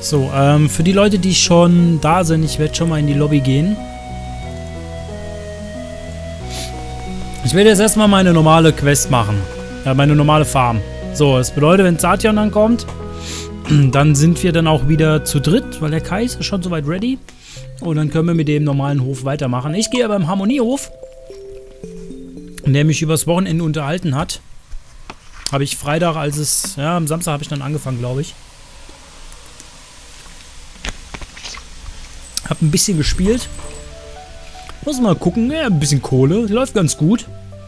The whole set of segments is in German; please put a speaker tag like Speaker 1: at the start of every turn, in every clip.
Speaker 1: So, für die Leute, die schon da sind, ich werde schon mal in die Lobby gehen. Ich werde jetzt erstmal meine normale Quest machen. Meine normale Farm. So, das bedeutet, wenn Sation dann kommt, dann sind wir dann auch wieder zu dritt, weil der Kai ist schon soweit ready. Und dann können wir mit dem normalen Hof weitermachen. Ich gehe aber im Harmoniehof, der mich übers Wochenende unterhalten hat. Habe ich Freitag, am Samstag habe ich dann angefangen, glaube ich. Hab ein bisschen gespielt. Muss mal gucken. Ja, ein bisschen Kohle. Läuft ganz gut.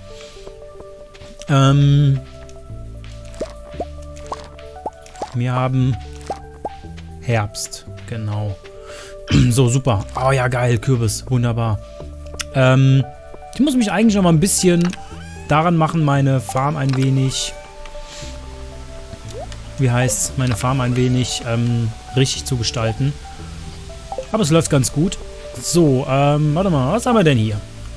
Speaker 1: Wir haben Herbst. Genau. So, super. Oh ja, geil. Kürbis. Wunderbar. Ich muss mich eigentlich noch mal ein bisschen daran machen, meine Farm ein wenig... meine Farm ein wenig richtig zu gestalten. Aber es läuft ganz gut. So, warte mal, was haben wir denn hier?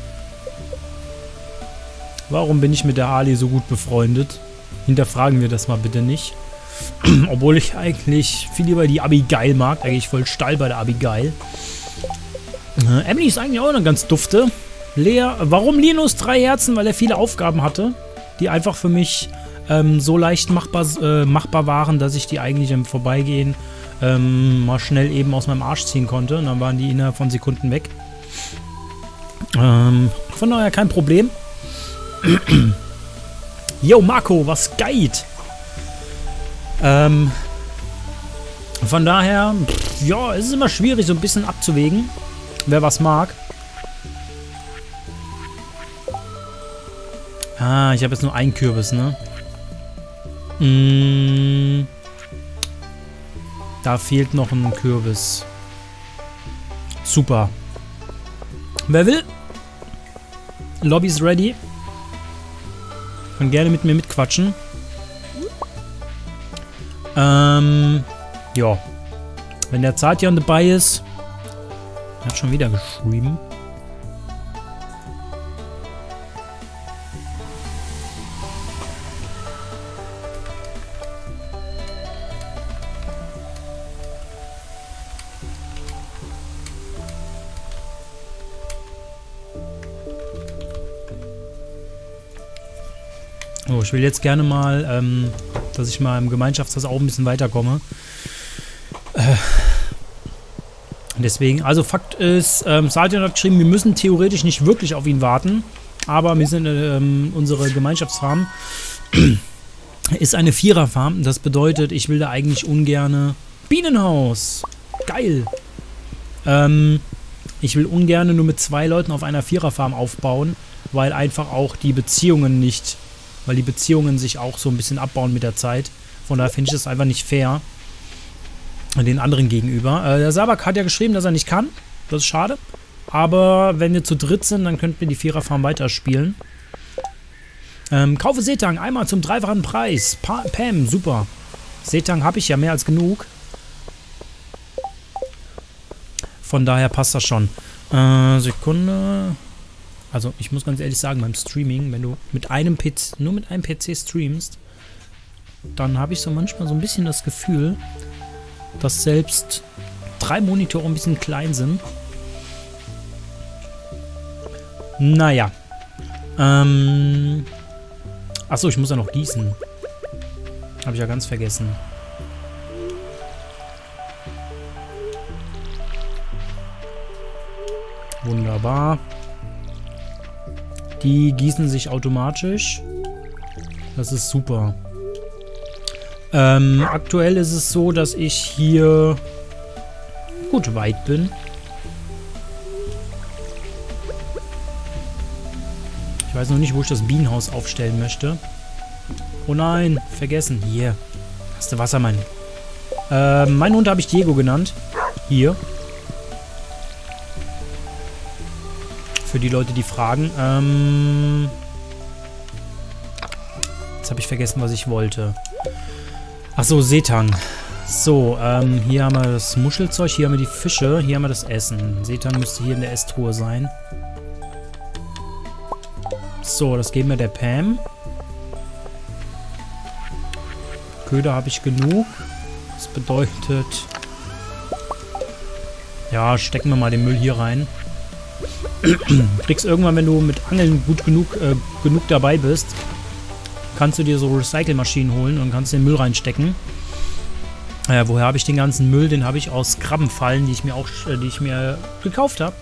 Speaker 1: Warum bin ich mit der Ali so gut befreundet? Hinterfragen wir das mal bitte nicht. Obwohl ich eigentlich viel lieber die Abigail mag. Eigentlich voll steil bei der Abigail. Emily ist eigentlich auch eine ganz dufte. Warum Linus 3 Herzen? Weil er viele Aufgaben hatte, die einfach für mich so leicht machbar waren, dass ich die eigentlich im Vorbeigehen mal schnell eben aus meinem Arsch ziehen konnte. Und dann waren die innerhalb von Sekunden weg. Von daher kein Problem. Yo, Marco, was geht? Von daher, ja, es ist immer schwierig, so ein bisschen abzuwägen, wer was mag. Ah, ich habe jetzt nur einen Kürbis, ne? Da fehlt noch ein Kürbis. Super. Wer will? Lobby ist ready. Kann gerne mit mir mitquatschen. Ja. Wenn der Sation dabei ist. Er hat schon wieder geschrieben. Oh, ich will jetzt gerne mal, dass ich mal im Gemeinschaftshaus auch ein bisschen weiterkomme. Deswegen, also Fakt ist, Sation hat geschrieben, wir müssen theoretisch nicht wirklich auf ihn warten, aber wir sind, unsere Gemeinschaftsfarm ist eine Viererfarm. Das bedeutet, ich will da eigentlich ungerne Bienenhaus. Geil. Ich will ungerne nur mit 2 Leuten auf einer Viererfarm aufbauen, weil einfach auch die Beziehungen nicht... Weil die Beziehungen sich auch so ein bisschen abbauen mit der Zeit. Von daher finde ich das einfach nicht fair. Den anderen gegenüber. Der Sabak hat ja geschrieben, dass er nicht kann. Das ist schade. Aber wenn wir zu dritt sind, dann könnten wir die Viererfarm weiterspielen. Kaufe Seetang einmal zum 3-fachen Preis. Pam, super. Seetang habe ich ja mehr als genug. Von daher passt das schon. Sekunde... Also, ich muss ganz ehrlich sagen, beim Streaming, wenn du mit einem PC, nur mit einem PC streamst, dann habe ich so manchmal so ein bisschen das Gefühl, dass selbst 3 Monitore ein bisschen klein sind. Naja. Achso, ich muss ja noch gießen. Habe ich ja ganz vergessen. Wunderbar. Die gießen sich automatisch. Das ist super. Aktuell ist es so, dass ich hier gut weit bin. Ich weiß noch nicht, wo ich das Bienenhaus aufstellen möchte. Oh nein, vergessen. Hier. Hast du Wasser, Mann. Meinen Hund habe ich Diego genannt. Hier. Für die Leute, die fragen. Jetzt habe ich vergessen, was ich wollte. Achso, Seetang. So, hier haben wir das Muschelzeug, hier haben wir die Fische, hier haben wir das Essen. Seetang müsste hier in der Esstruhe sein. So, das geben wir der Pam. Köder habe ich genug. Das bedeutet, Ja, stecken wir mal den Müll hier rein. Du kriegst irgendwann, wenn du mit Angeln gut genug dabei bist, kannst du dir so Recycle-Maschinen holen und kannst den Müll reinstecken. Woher habe ich den ganzen Müll? Den habe ich aus Krabbenfallen, die ich mir gekauft habe.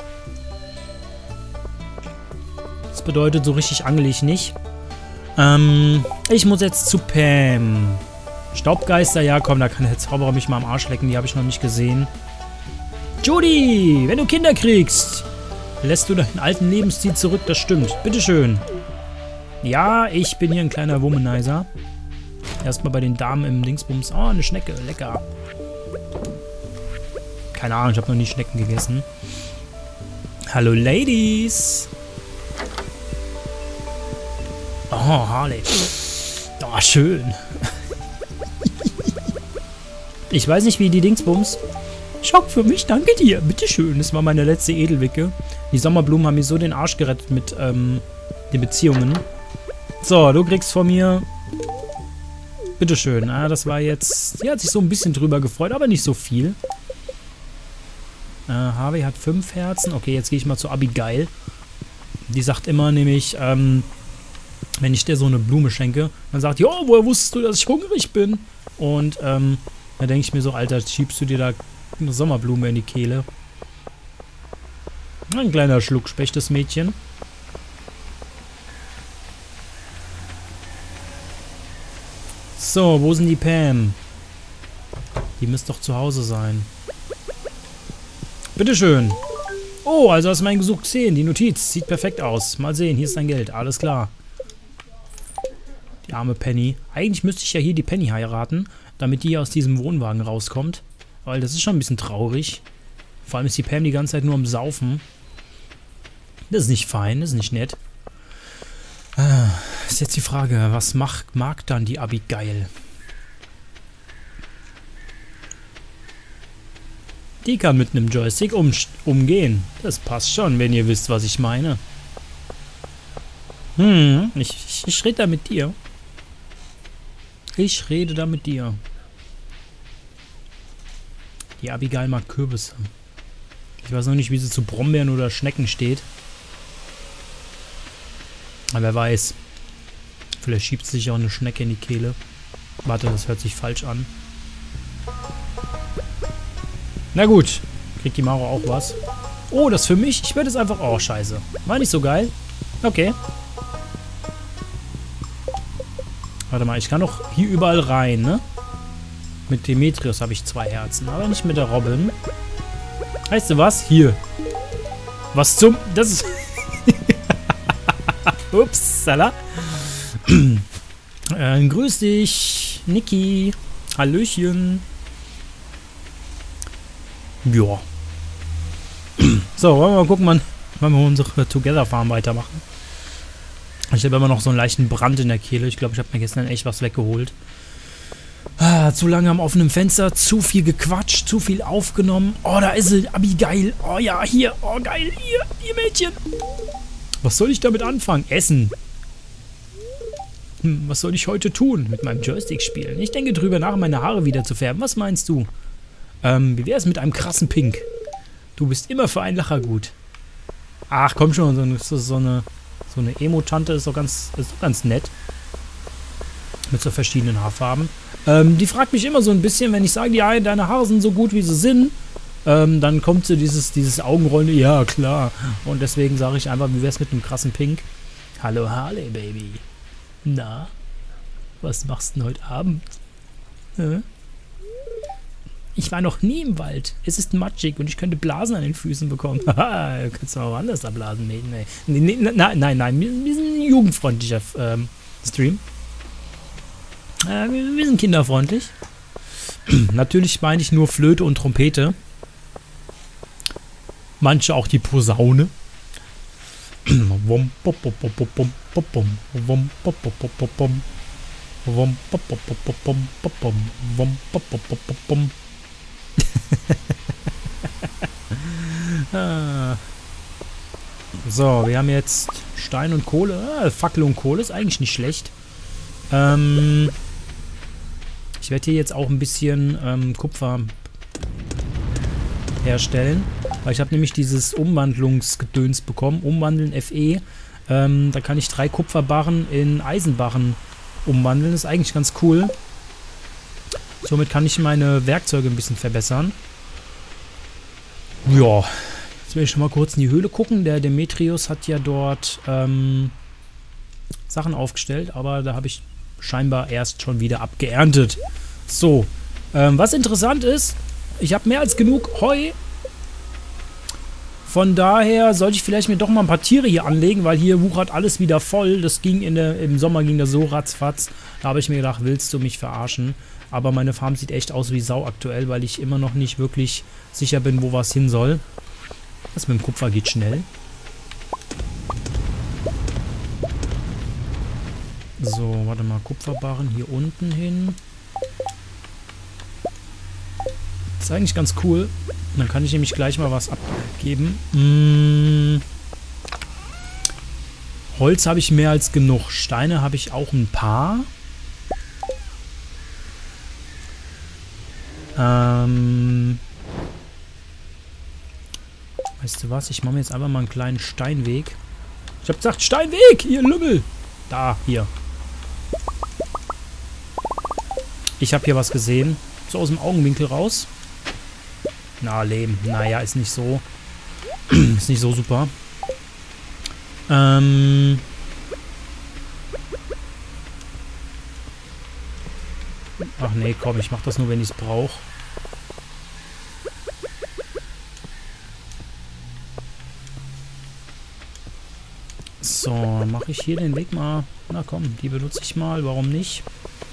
Speaker 1: Das bedeutet, so richtig angel ich nicht. Ich muss jetzt zu Pam. Staubgeister, ja komm, da kann der Zauberer mich mal am Arsch lecken, die habe ich noch nicht gesehen. Judy, wenn du Kinder kriegst, lässt du deinen alten Lebensstil zurück, das stimmt. Bitteschön. Ja, ich bin hier ein kleiner Womanizer. Erstmal bei den Damen im Dingsbums. Oh, eine Schnecke, lecker. Keine Ahnung, ich habe noch nie Schnecken gegessen. Hallo Ladies. Oh, Harley. Oh, schön. Ich weiß nicht, wie die Dingsbums. Schock für mich, danke dir. Bitteschön, das war meine letzte Edelwicke. Die Sommerblumen haben mir so den Arsch gerettet mit den Beziehungen. So, du kriegst von mir... Bitteschön. Ah, das war jetzt... Die hat sich so ein bisschen drüber gefreut, aber nicht so viel. Harvey hat 5 Herzen. Okay, jetzt gehe ich mal zu Abigail. Die sagt immer nämlich, wenn ich dir so eine Blume schenke, dann sagt die, oh, woher wusstest du, dass ich hungrig bin? Und, da denke ich mir so, Alter, schiebst du dir da eine Sommerblume in die Kehle? Ein kleiner Schluck Specht, das Mädchen. So, wo sind die Pam? Die müsste doch zu Hause sein. Bitteschön. Oh, also hast du mein Gesuch gesehen. Die Notiz sieht perfekt aus. Mal sehen, hier ist dein Geld. Alles klar. Die arme Penny. Eigentlich müsste ich ja hier die Penny heiraten, damit die aus diesem Wohnwagen rauskommt. Weil das ist schon ein bisschen traurig. Vor allem ist die Pam die ganze Zeit nur am Saufen. Das ist nicht fein, das ist nicht nett. Ist jetzt die Frage, was mag dann die Abigail? Die kann mit einem Joystick umgehen. Das passt schon, wenn ihr wisst, was ich meine. Ich rede da mit dir. Ich rede da mit dir. Die Abigail mag Kürbisse. Ich weiß noch nicht, wie sie zu Brombeeren oder Schnecken steht. Aber wer weiß. Vielleicht schiebt sich auch eine Schnecke in die Kehle. Warte, das hört sich falsch an. Na gut. Kriegt die Maro auch was. Oh, das für mich? Ich werde es einfach... Oh, scheiße. War nicht so geil. Okay. Warte mal, ich kann doch hier überall rein, ne? Mit Demetrius habe ich 2 Herzen, aber nicht mit der Robin. Weißt du was? Hier. Was zum... Das ist... Upsala. Grüß dich, Niki. Hallöchen. Ja. So, wollen wir mal gucken, wann wir unsere Together Farm weitermachen. Ich habe immer noch so einen leichten Brand in der Kehle. Ich glaube, ich habe mir gestern echt was weggeholt. Zu lange am offenen Fenster, zu viel gequatscht, zu viel aufgenommen. Oh, da ist sie, Abigail. Oh ja, hier. Oh, geil, hier Mädchen. Was soll ich damit anfangen? Essen. Was soll ich heute tun? Mit meinem Joystick spielen. Ich denke drüber nach, meine Haare wieder zu färben. Was meinst du? Wie wäre es mit einem krassen Pink? Du bist immer für einen Lacher gut. Ach, komm schon, so eine Emo-Tante ist doch ganz nett. Mit so verschiedenen Haarfarben. Die fragt mich immer so ein bisschen, wenn ich sage, ja, deine Haare sind so gut, wie sie sind. Dann kommt so dieses Augenrollen, ja, klar. Und deswegen sage ich einfach, wie wär's mit einem krassen Pink? Hallo Harley, Baby. Na, was machst du denn heute Abend? Ich war noch nie im Wald. Es ist matschig und ich könnte Blasen an den Füßen bekommen. Haha, du kannst mal woanders da Blasen mähen. Nein. Wir sind ein jugendfreundlicher Stream. Wir sind kinderfreundlich. Natürlich meine ich nur Flöte und Trompete. Manche auch die Posaune. So, wir haben jetzt Stein und Kohle. Fackel und Kohle ist eigentlich nicht schlecht. Ich werde hier jetzt auch ein bisschen Kupfer herstellen. Weil ich habe nämlich dieses Umwandlungsgedöns bekommen. Umwandeln FE. Da kann ich 3 Kupferbarren in Eisenbarren umwandeln. Das ist eigentlich ganz cool. Somit kann ich meine Werkzeuge ein bisschen verbessern. Ja, jetzt will ich schon mal kurz in die Höhle gucken. Der Demetrius hat ja dort Sachen aufgestellt, aber da habe ich scheinbar erst schon wieder abgeerntet. So, was interessant ist, ich habe mehr als genug Heu. Von daher sollte ich vielleicht mir doch mal ein paar Tiere hier anlegen, weil hier wuchert alles wieder voll. Das ging im Sommer ging das so ratzfatz. Da habe ich mir gedacht, willst du mich verarschen? Aber meine Farm sieht echt aus wie Sau aktuell, weil ich immer noch nicht wirklich sicher bin, wo was hin soll. Das mit dem Kupfer geht schnell. So, warte mal, Kupferbarren hier unten hin. Das ist eigentlich ganz cool. Dann kann ich nämlich gleich mal was abgeben. Holz habe ich mehr als genug. Steine habe ich auch ein paar. Weißt du was? Ich mache mir jetzt einfach mal einen kleinen Steinweg. Ich habe gesagt, Steinweg! Hier, Lümmel! Da, hier. Ich habe hier was gesehen. So aus dem Augenwinkel raus. Na, Leben. Naja, ist nicht so. Ist nicht so super. Ach nee, komm, ich mach das nur, wenn ich es brauche. So, mache ich hier den Weg mal. Na komm, die benutze ich mal, warum nicht?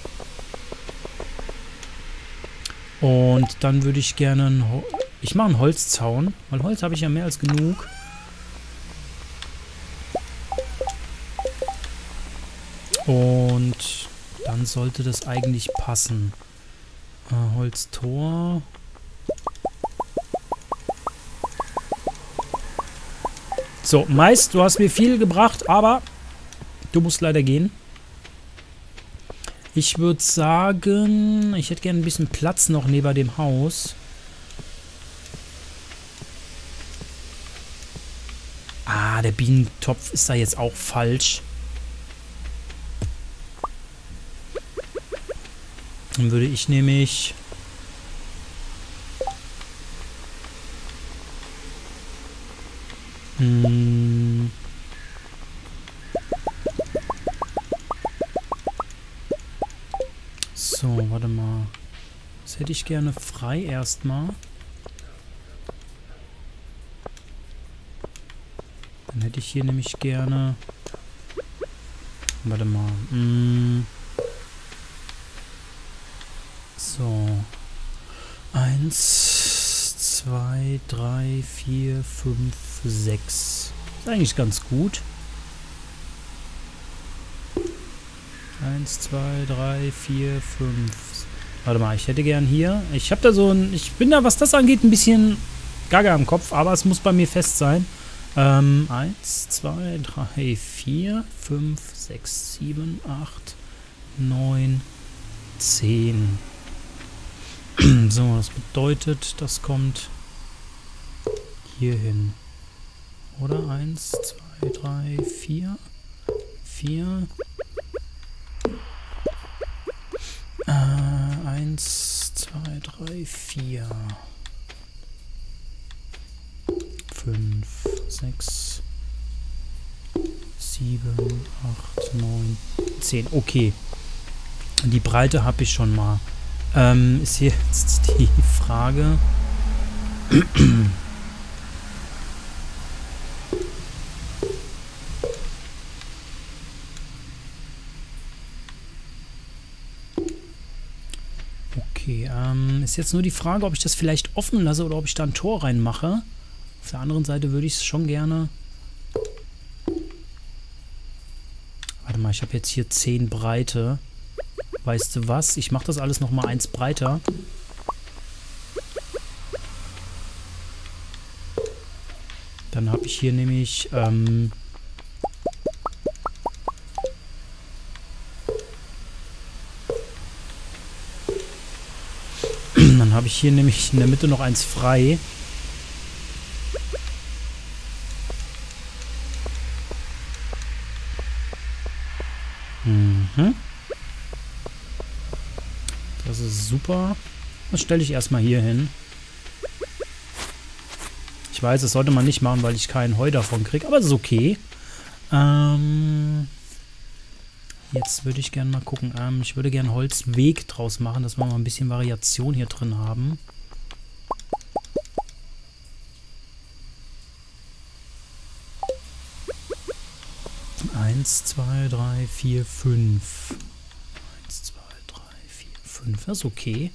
Speaker 1: Und dann würde ich gerne ich mache einen Holzzaun, weil Holz habe ich ja mehr als genug. Und dann sollte das eigentlich passen. Holztor. So, Mais, du hast mir viel gebracht, aber du musst leider gehen. Ich würde sagen, ich hätte gerne ein bisschen Platz noch neben dem Haus. Ah, der Bienentopf ist da jetzt auch falsch. Dann würde ich nämlich... So, warte mal. Das hätte ich gerne frei erstmal. Dann hätte ich hier nämlich gerne... Warte mal. So. 1, 2, 3, 4, 5, 6. Ist eigentlich ganz gut. 1, 2, 3, 4, 5. Warte mal, ich hätte gern hier. Ich habe da so ein... Ich bin da, was das angeht, ein bisschen gaga im Kopf, aber es muss bei mir fest sein. 1, 2, 3, 4, 5, 6, 7, 8, 9, 10. So, das bedeutet, das kommt hier hin. Oder 1, 2, 3, 4, 4. 1, 2, 3, 4. 5, 6, 7, 8, 9, 10. Okay. Die Breite habe ich schon mal. Ist hier jetzt die Frage. Okay, ist jetzt nur die Frage, ob ich das vielleicht offen lasse oder ob ich da ein Tor reinmache. Auf der anderen Seite würde ich es schon gerne... Warte mal, ich habe jetzt hier 10 Breite. Weißt du was? Ich mache das alles nochmal 1 breiter. Dann habe ich hier nämlich... Dann habe ich hier nämlich in der Mitte noch 1 frei. Mhm. Das ist super. Das stelle ich erstmal hier hin. Ich weiß, das sollte man nicht machen, weil ich keinen Heu davon kriege, aber es ist okay. Jetzt würde ich gerne mal gucken. Ich würde gerne Holzweg draus machen, dass wir mal ein bisschen Variation hier drin haben. Eins, zwei, drei, vier, fünf. 1, 2, 3, 4, 5. Das ist okay.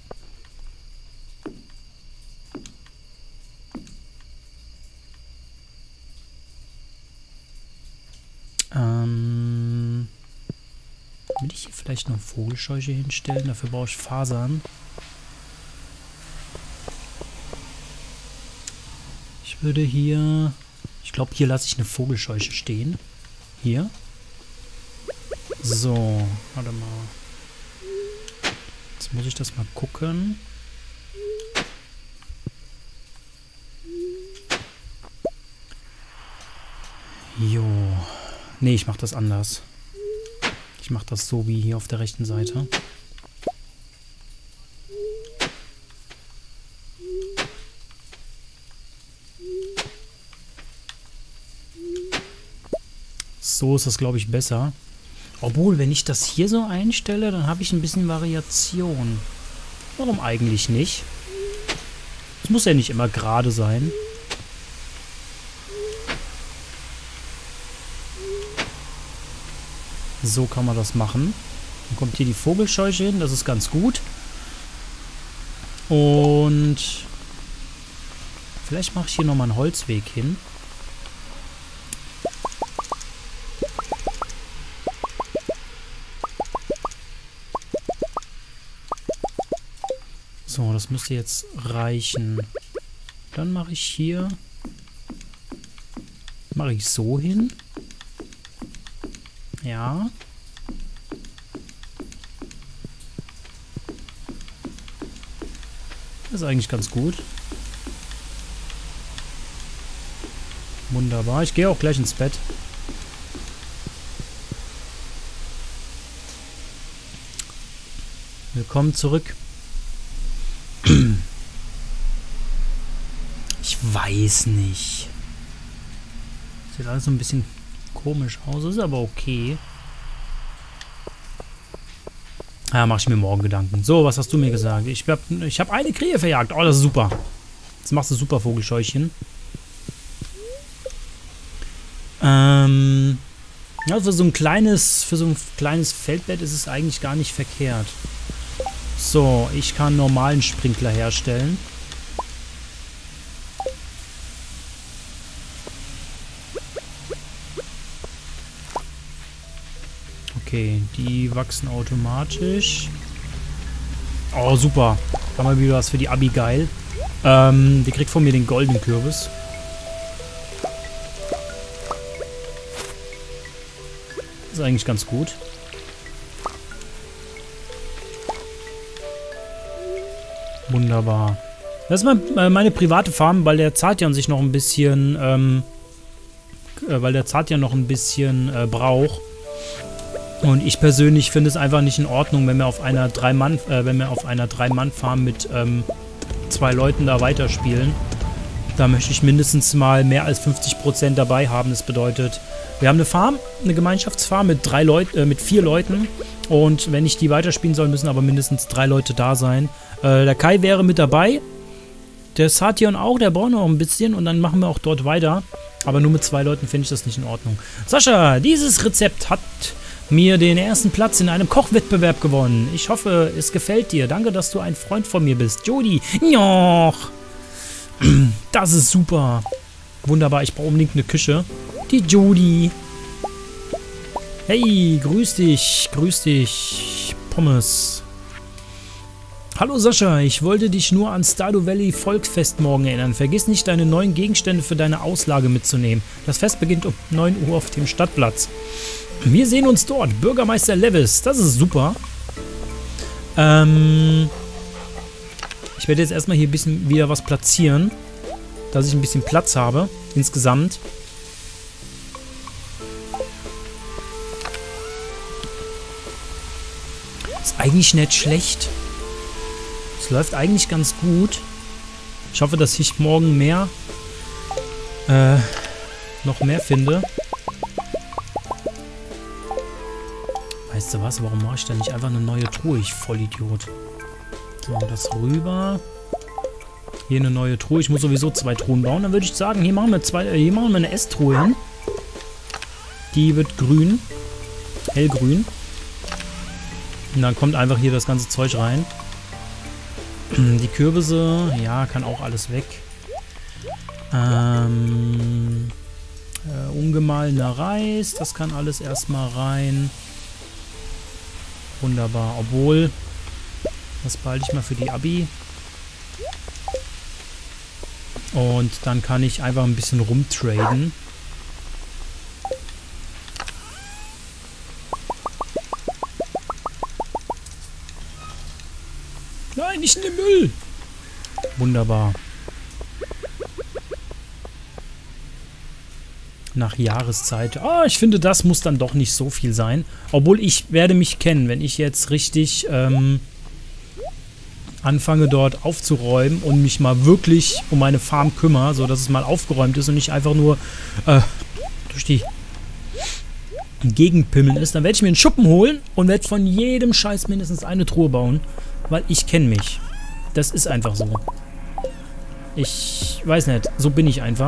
Speaker 1: Will ich hier vielleicht noch Vogelscheuche hinstellen? Dafür brauche ich Fasern. Ich würde hier... Ich glaube, hier lasse ich eine Vogelscheuche stehen. Hier. So, warte mal. Jetzt muss ich das mal gucken. Jo. Nee, ich mache das anders. Ich mache das so wie hier auf der rechten Seite. So ist das, glaube ich, besser. Obwohl, wenn ich das hier so einstelle, dann habe ich ein bisschen Variation. Warum eigentlich nicht? Es muss ja nicht immer gerade sein. So kann man das machen. Dann kommt hier die Vogelscheuche hin, das ist ganz gut. Und vielleicht mache ich hier nochmal einen Holzweg hin. So, das müsste jetzt reichen. Dann mache ich hier... Mache ich so hin. Ja. Das ist eigentlich ganz gut. Wunderbar. Ich gehe auch gleich ins Bett. Willkommen zurück. Ich weiß nicht. Sieht alles so ein bisschen komisch aus, ist aber okay. Ja, mache ich mir morgen Gedanken. So, was hast du mir gesagt? Ich hab eine Krähe verjagt. Oh, das ist super. Jetzt machst du super, Vogelscheuchchen. Ja, für so ein kleines Feldbett ist es eigentlich gar nicht verkehrt. So, ich kann normalen Sprinkler herstellen. Okay, die wachsen automatisch. Oh, super. Haben wir wieder was für die Abigail. Die kriegt von mir den goldenen Kürbis. Das ist eigentlich ganz gut. Wunderbar. Das ist meine private Farm, weil der Zartian sich noch ein bisschen, braucht. Und ich persönlich finde es einfach nicht in Ordnung, wenn wir auf einer 3-Mann-Farm mit 2 Leuten da weiterspielen. Da möchte ich mindestens mal mehr als 50% dabei haben. Das bedeutet, wir haben eine Farm, eine Gemeinschaftsfarm mit 4 Leuten. Und wenn ich die weiterspielen soll, müssen aber mindestens 3 Leute da sein. Der Kai wäre mit dabei. Der Sation auch, der braucht noch ein bisschen. Und dann machen wir auch dort weiter. Aber nur mit 2 Leuten finde ich das nicht in Ordnung. Sascha, dieses Rezept hat mir den ersten Platz in einem Kochwettbewerb gewonnen. Ich hoffe, es gefällt dir. Danke, dass du ein Freund von mir bist. Jodi. Joch. Das ist super. Wunderbar, ich brauche unbedingt eine Küche. Die Jodi. Hey, grüß dich. Grüß dich. Pommes. Hallo Sascha, ich wollte dich nur an Stardew Valley Volksfest morgen erinnern. Vergiss nicht, deine neuen Gegenstände für deine Auslage mitzunehmen. Das Fest beginnt um 9 Uhr auf dem Stadtplatz. Wir sehen uns dort. Bürgermeister Levis. Das ist super. Ich werde jetzt erstmal hier ein bisschen wieder was platzieren. Dass ich ein bisschen Platz habe. Insgesamt. eigentlich nicht schlecht. Es läuft eigentlich ganz gut. Ich hoffe, dass ich morgen noch mehr finde. Weißt du was? Warum mache ich da nicht einfach eine neue Truhe? Ich Vollidiot. So, das rüber. Hier eine neue Truhe. Ich muss sowieso 2 Truhen bauen. Dann würde ich sagen, hier machen wir eine Esstruhe hin. Die wird grün. Hellgrün. Und dann kommt einfach hier das ganze Zeug rein. Die Kürbisse, ja, kann auch alles weg. Ungemahlener Reis, das kann alles erstmal rein. Wunderbar. Obwohl, das behalte ich mal für die Abi. Und dann kann ich einfach ein bisschen rumtraden. Nein, nicht in den Müll! Wunderbar. Nach Jahreszeit. Ah, ich finde, das muss dann doch nicht so viel sein. Obwohl, ich werde mich kennen, wenn ich jetzt richtig anfange dort aufzuräumen und mich mal wirklich um meine Farm kümmere, sodass es mal aufgeräumt ist und nicht einfach nur durch die Gegend pimmeln ist. Dann werde ich mir einen Schuppen holen und werde von jedem Scheiß mindestens eine Truhe bauen, weil ich kenne mich. Das ist einfach so. Ich weiß nicht, so bin ich einfach.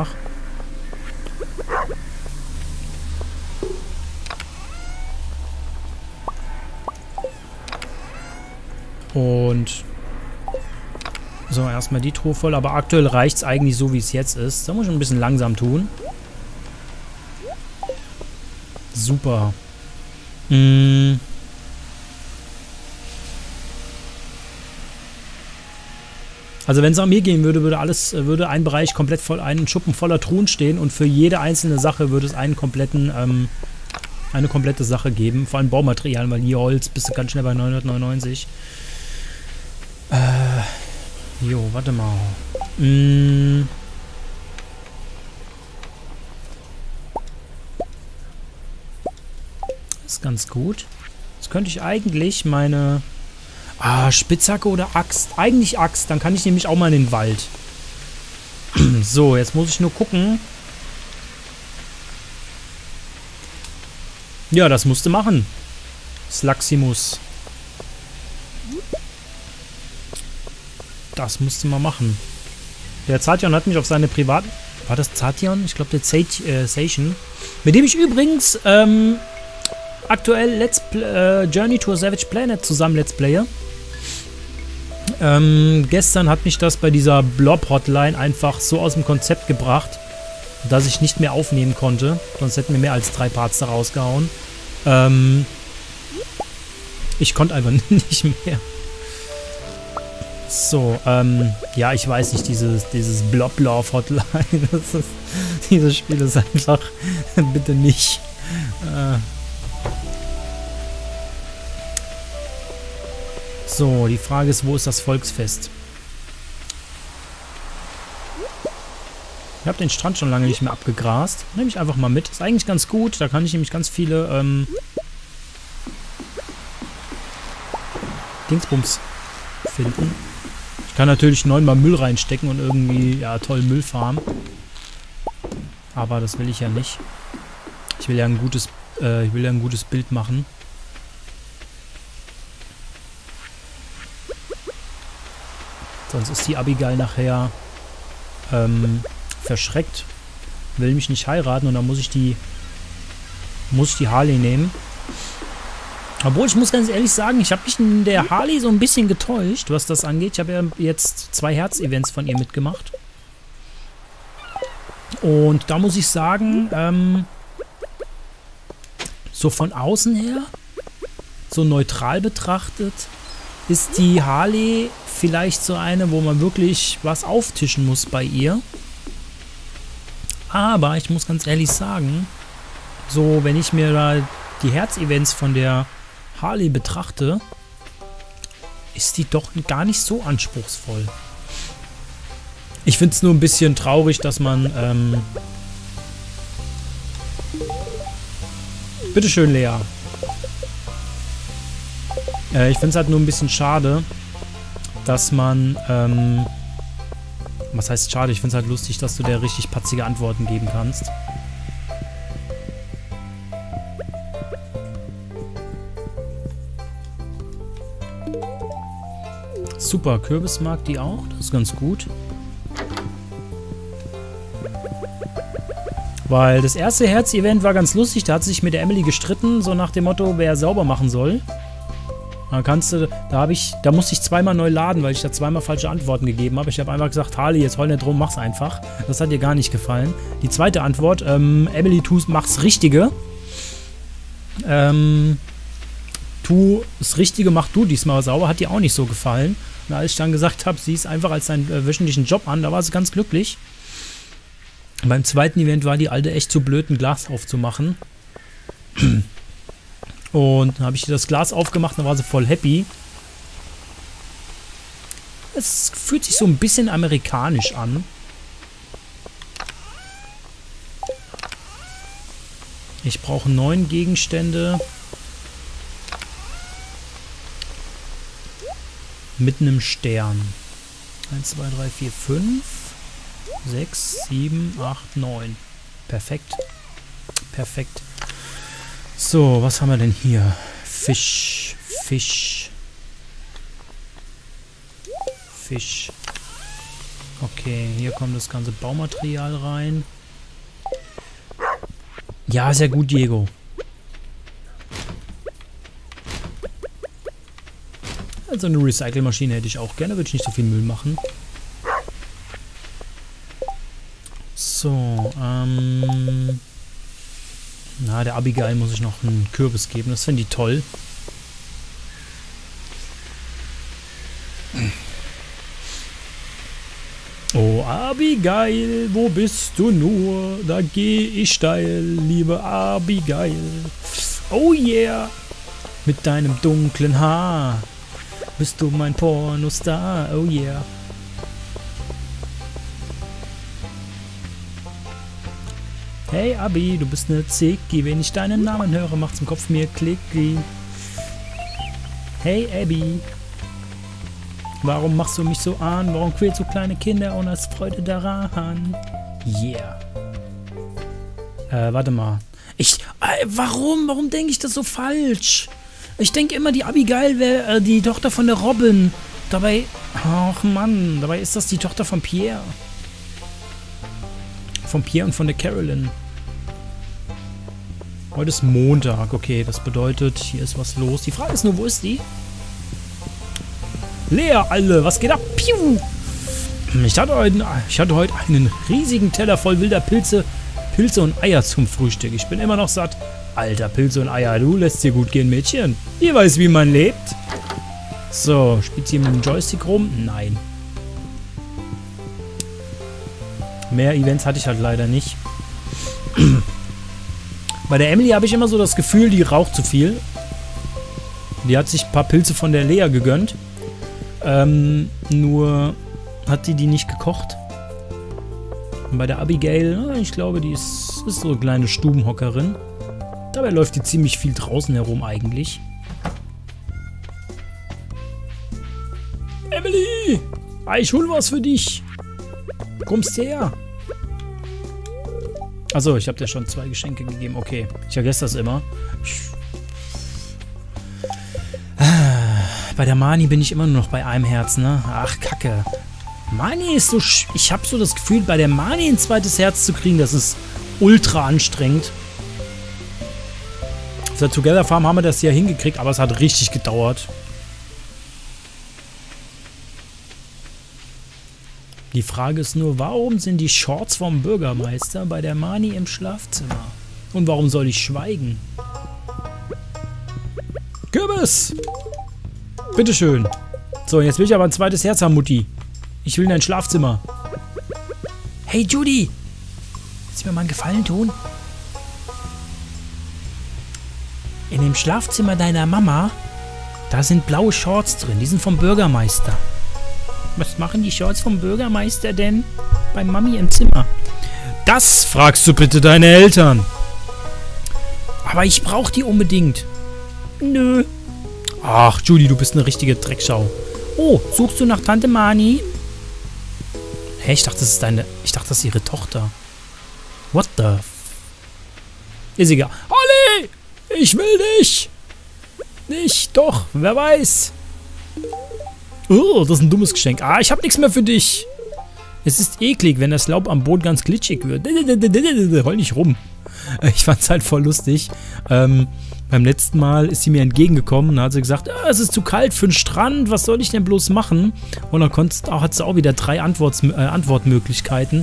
Speaker 1: Und so, erstmal die Truhe voll. Aber aktuell reicht es eigentlich so, wie es jetzt ist. Da muss ich ein bisschen langsam tun. Super. Also wenn es an mir gehen würde, würde ein Bereich komplett voll, einen Schuppen voller Truhen stehen und für jede einzelne Sache würde es eine komplette Sache geben. Vor allem Baumaterialien, weil hier Holz bist du ganz schnell bei 999. Jo, warte mal. Ist ganz gut. Jetzt könnte ich eigentlich meine... Spitzhacke oder Axt? Eigentlich Axt. Dann kann ich nämlich auch mal in den Wald. So, jetzt muss ich nur gucken. Ja, das musste machen. Slaximus. Das musste man machen. Der Zation hat mich auf seine privaten... War das Zation? Ich glaube, der Zation. Mit dem ich übrigens aktuell Journey to a Savage Planet zusammen Let's Player. Gestern hat mich das bei dieser Blob-Hotline einfach so aus dem Konzept gebracht, dass ich nicht mehr aufnehmen konnte. Sonst hätten wir mehr als 3 Parts da rausgehauen. Ich konnte einfach nicht mehr. So, ja, ich weiß nicht, dieses Blob-Love-Hotline. Dieses Spiel ist einfach... bitte nicht. So, die Frage ist, wo ist das Volksfest? Ich habe den Strand schon lange nicht mehr abgegrast. Nehme ich einfach mal mit. Ist eigentlich ganz gut. Da kann ich nämlich ganz viele Dingsbums finden. Ich kann natürlich 9-mal Müll reinstecken und irgendwie, ja, toll Müll farmen. Aber das will ich ja nicht. Ich will ja ein gutes Bild machen. Sonst ist die Abigail nachher verschreckt. Will mich nicht heiraten und dann muss ich die Harley nehmen. Obwohl, ich muss ganz ehrlich sagen, ich habe mich in der Harley so ein bisschen getäuscht, was das angeht. Ich habe ja jetzt 2 Herz-Events von ihr mitgemacht. Und da muss ich sagen, so von außen her, so neutral betrachtet, ist die Harley vielleicht so eine, wo man wirklich was auftischen muss bei ihr. Aber ich muss ganz ehrlich sagen, so wenn ich mir da die Herz-Events von der Harley betrachte, ist die doch gar nicht so anspruchsvoll. Ich finde es nur ein bisschen traurig, dass man... Bitteschön, Lea. Ich finde es halt nur ein bisschen schade, dass man, was heißt schade? Ich finde es halt lustig, dass du der richtig patzige Antworten geben kannst. Super, Kürbis mag die auch. Das ist ganz gut. Weil das erste Herz-Event war ganz lustig. Da hat sie sich mit der Emily gestritten. So nach dem Motto, wer sauber machen soll. Da musste ich zweimal neu laden, weil ich da zweimal falsche Antworten gegeben habe. Ich habe einfach gesagt, Harley, jetzt heul nicht rum, mach's einfach. Das hat ihr gar nicht gefallen. Die zweite Antwort, Emily, mach's Richtige. Tu das Richtige, mach du diesmal sauber. Hat ihr auch nicht so gefallen. Und als ich dann gesagt habe, sieh es einfach als deinen wöchentlichen Job an, da war sie ganz glücklich. Beim zweiten Event war die Alte echt zu blöd, ein Glas aufzumachen. Und dann habe ich das Glas aufgemacht, dann war sie voll happy. Es fühlt sich so ein bisschen amerikanisch an. Ich brauche 9 Gegenstände. Mit einem Stern. 1, 2, 3, 4, 5, 6, 7, 8, 9. Perfekt. Perfekt. So, was haben wir denn hier? Fisch. Fisch. Fisch. Okay, hier kommt das ganze Baumaterial rein. Ja, sehr gut, Diego. Also eine Recycle-Maschine hätte ich auch gerne, würde ich nicht so viel Müll machen. So, na, der Abigail muss ich noch einen Kürbis geben, das fände ich toll. Oh, Abigail, wo bist du nur? Da geh ich steil, liebe Abigail. Oh yeah, mit deinem dunklen Haar bist du mein Pornostar, oh yeah. Hey Abi, du bist ne Zicki, wenn ich deinen Namen höre, macht's im Kopf mir Klicki. Hey Abby, warum machst du mich so an? Warum quälst du kleine Kinder und hast Freude daran? Yeah. Warte mal. Warum denke ich das so falsch? Ich denke immer, die Abigail wäre die Tochter von der Robin. Dabei, ach Mann, dabei ist das die Tochter von Pierre. Von Pierre und von der Carolyn. Heute ist Montag, okay, das bedeutet, hier ist was los. Die Frage ist nur, wo ist die? Lea, alle, was geht ab? Piu! Ich hatte heute einen riesigen Teller voll wilder Pilze und Eier zum Frühstück. Ich bin immer noch satt. Alter, Pilze und Eier, du lässt dir gut gehen, Mädchen. Ihr weiß, wie man lebt. So, spielt sie mit dem Joystick rum? Nein. Mehr Events hatte ich halt leider nicht. Bei der Emily habe ich immer so das Gefühl, die raucht zu viel. Die hat sich ein paar Pilze von der Lea gegönnt. Nur hat die nicht gekocht. Und bei der Abigail, ich glaube, die ist so eine kleine Stubenhockerin. Dabei läuft die ziemlich viel draußen herum eigentlich. Emily! Ich hol was für dich! Kommst her? Achso, ich habe dir schon 2 Geschenke gegeben. Okay, ich vergesse das immer. Bei der Mani bin ich immer nur noch bei einem Herz, ne? Ach, Kacke. Mani ist so... Ich habe so das Gefühl, bei der Mani ein zweites Herz zu kriegen, das ist ultra anstrengend. Auf der Together Farm haben wir das ja hingekriegt, aber es hat richtig gedauert. Die Frage ist nur, warum sind die Shorts vom Bürgermeister bei der Mani im Schlafzimmer? Und warum soll ich schweigen? Kürbis! Bitteschön. So, jetzt will ich aber ein zweites Herz haben, Mutti. Ich will in dein Schlafzimmer. Hey, Judy! Willst du mir mal einen Gefallen tun? In dem Schlafzimmer deiner Mama, da sind blaue Shorts drin. Die sind vom Bürgermeister. Was machen die Shorts vom Bürgermeister denn bei Mami im Zimmer? Das fragst du bitte deine Eltern. Aber ich brauche die unbedingt. Nö. Ach, Judy, du bist eine richtige Dreckschau. Oh, suchst du nach Tante Mani? Hä, ich dachte, das ist deine... Ich dachte, das ist ihre Tochter. What the... Ist egal. Holly! Ich will dich! Nicht, doch, wer weiß. Oh, das ist ein dummes Geschenk. Ah, ich hab nichts mehr für dich. Es ist eklig, wenn das Laub am Boden ganz glitschig wird. Roll nicht rum. Ich fand's halt voll lustig. Beim letzten Mal ist sie mir entgegengekommen und hat sie gesagt, es ist zu kalt für den Strand, was soll ich denn bloß machen? Und dann hat sie auch wieder 3 Antwortmöglichkeiten.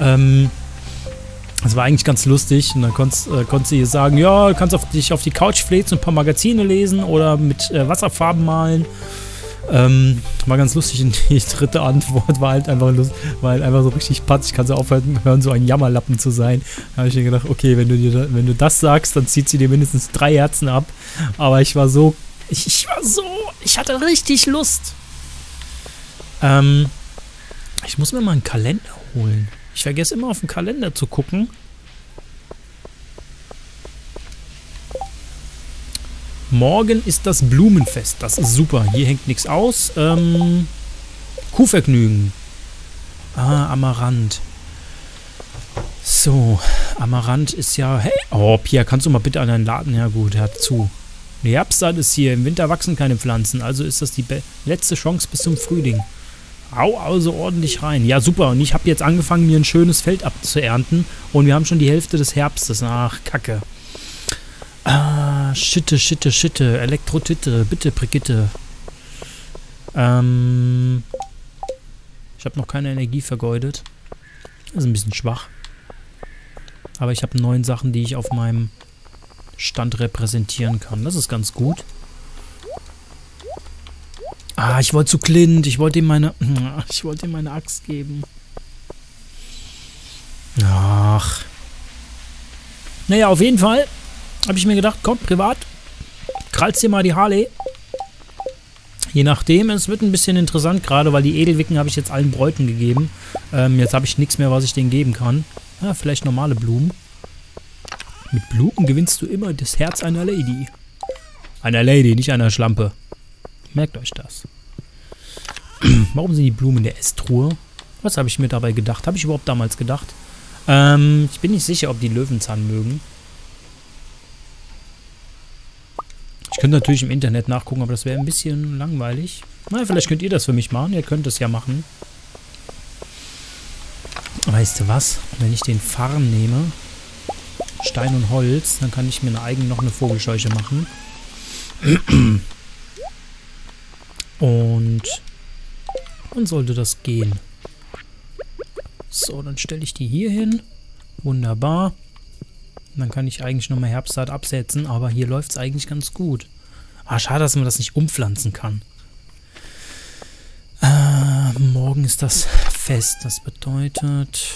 Speaker 1: Das war eigentlich ganz lustig. Und dann konnte sie ihr sagen, ja, du kannst dich auf die Couch fläzen und ein paar Magazine lesen oder mit Wasserfarben malen. War ganz lustig. Und die 3. Antwort war halt einfach so richtig patzig. Kann sie aufhören, so ein Jammerlappen zu sein. Da habe ich mir gedacht, okay, wenn du das sagst, dann zieht sie dir mindestens 3 Herzen ab. Aber ich war so, ich hatte richtig Lust. Ich muss mir mal einen Kalender holen. Ich vergesse immer auf den Kalender zu gucken. Morgen ist das Blumenfest. Das ist super. Hier hängt nichts aus. Kuhvergnügen. Ah, Amaranth. So, Amaranth ist ja... Hey, oh, Pia, kannst du mal bitte an deinen Laden? Ja gut, er hat zu. Die Herbstzeit ist hier. Im Winter wachsen keine Pflanzen. Also ist das die letzte Chance bis zum Frühling. Hau also ordentlich rein. Ja, super. Und ich habe jetzt angefangen, mir ein schönes Feld abzuernten. Und wir haben schon die Hälfte des Herbstes. Ach, Kacke. Ah, Schitte. Elektrotitte. Bitte, Brigitte. Ich habe noch keine Energie vergeudet. Das ist ein bisschen schwach. Aber ich habe 9 Sachen, die ich auf meinem Stand repräsentieren kann. Das ist ganz gut. Ah, ich wollte zu Clint. Ich wollte ihm meine Axt geben. Ach. Naja, auf jeden Fall habe ich mir gedacht, komm, privat, krallst dir mal die Harley. Je nachdem, es wird ein bisschen interessant, gerade weil die Edelwicken habe ich jetzt allen Bräuten gegeben. Jetzt habe ich nichts mehr, was ich denen geben kann. Ja, vielleicht normale Blumen. Mit Blumen gewinnst du immer das Herz einer Lady. Einer Lady, nicht einer Schlampe. Merkt euch das. Warum sind die Blumen in der Esstruhe? Was habe ich mir dabei gedacht? Habe ich überhaupt damals gedacht? Ich bin nicht sicher, ob die Löwenzahn mögen. Ich könnte natürlich im Internet nachgucken, aber das wäre ein bisschen langweilig. Na, vielleicht könnt ihr das für mich machen. Ihr könnt es ja machen. Weißt du was? Wenn ich den Farn nehme, Stein und Holz, dann kann ich mir noch eine Vogelscheuche machen. Und dann sollte das gehen. So, dann stelle ich die hier hin. Wunderbar. Dann kann ich eigentlich nochmal Herbstsaat absetzen, aber hier läuft es eigentlich ganz gut. Ah, schade, dass man das nicht umpflanzen kann. Morgen ist das Fest. Das bedeutet...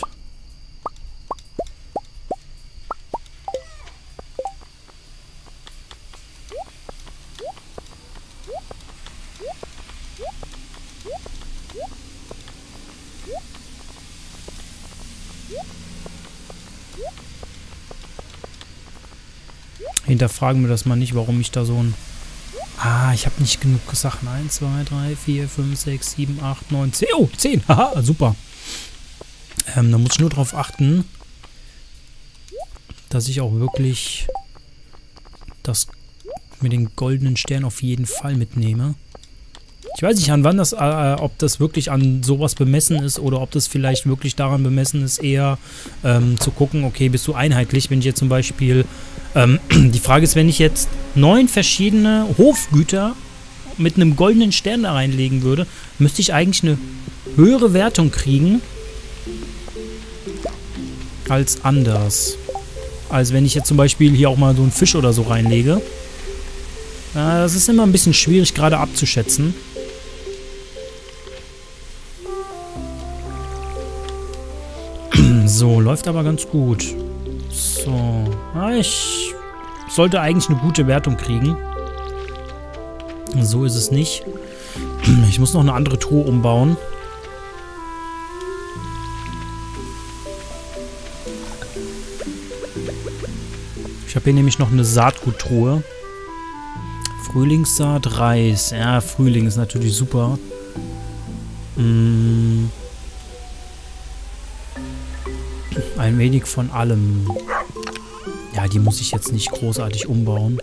Speaker 1: Hinterfragen wir das mal nicht, warum ich da so ein... Ah, ich habe nicht genug Sachen. 1, 2, 3, 4, 5, 6, 7, 8, 9, 10. Oh, 10. Haha, super. Da muss ich nur darauf achten, dass ich auch wirklich das mit den goldenen Sternen auf jeden Fall mitnehme. Ich weiß nicht, an wann das, ob das wirklich an sowas bemessen ist oder ob das vielleicht wirklich daran bemessen ist, eher zu gucken, okay, bist du einheitlich, wenn ich jetzt zum Beispiel, die Frage ist, wenn ich jetzt 9 verschiedene Hofgüter mit einem goldenen Stern da reinlegen würde, müsste ich eigentlich eine höhere Wertung kriegen als anders. Als wenn ich jetzt zum Beispiel hier auch mal so einen Fisch oder so reinlege. Das ist immer ein bisschen schwierig gerade abzuschätzen. So, läuft aber ganz gut. So. Ich sollte eigentlich eine gute Wertung kriegen. So ist es nicht. Ich muss noch eine andere Truhe umbauen. Ich habe hier nämlich noch eine Saatguttruhe. Frühlingssaat, Reis. Ja, Frühling ist natürlich super. Ein wenig von allem. Ja, die muss ich jetzt nicht großartig umbauen.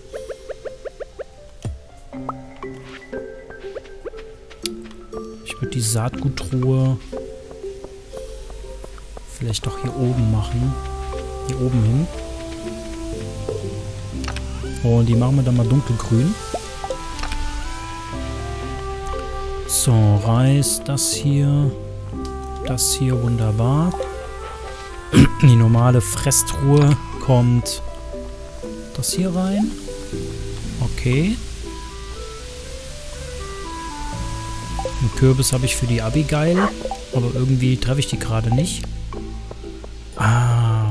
Speaker 1: Ich würde die Saatguttruhe vielleicht doch hier oben machen. Hier oben hin. Und die machen wir dann mal dunkelgrün. So, Reis, das hier, wunderbar. Die normale Fresstruhe kommt das hier rein. Okay. Einen Kürbis habe ich für die Abigail, aber irgendwie treffe ich die gerade nicht. Ah.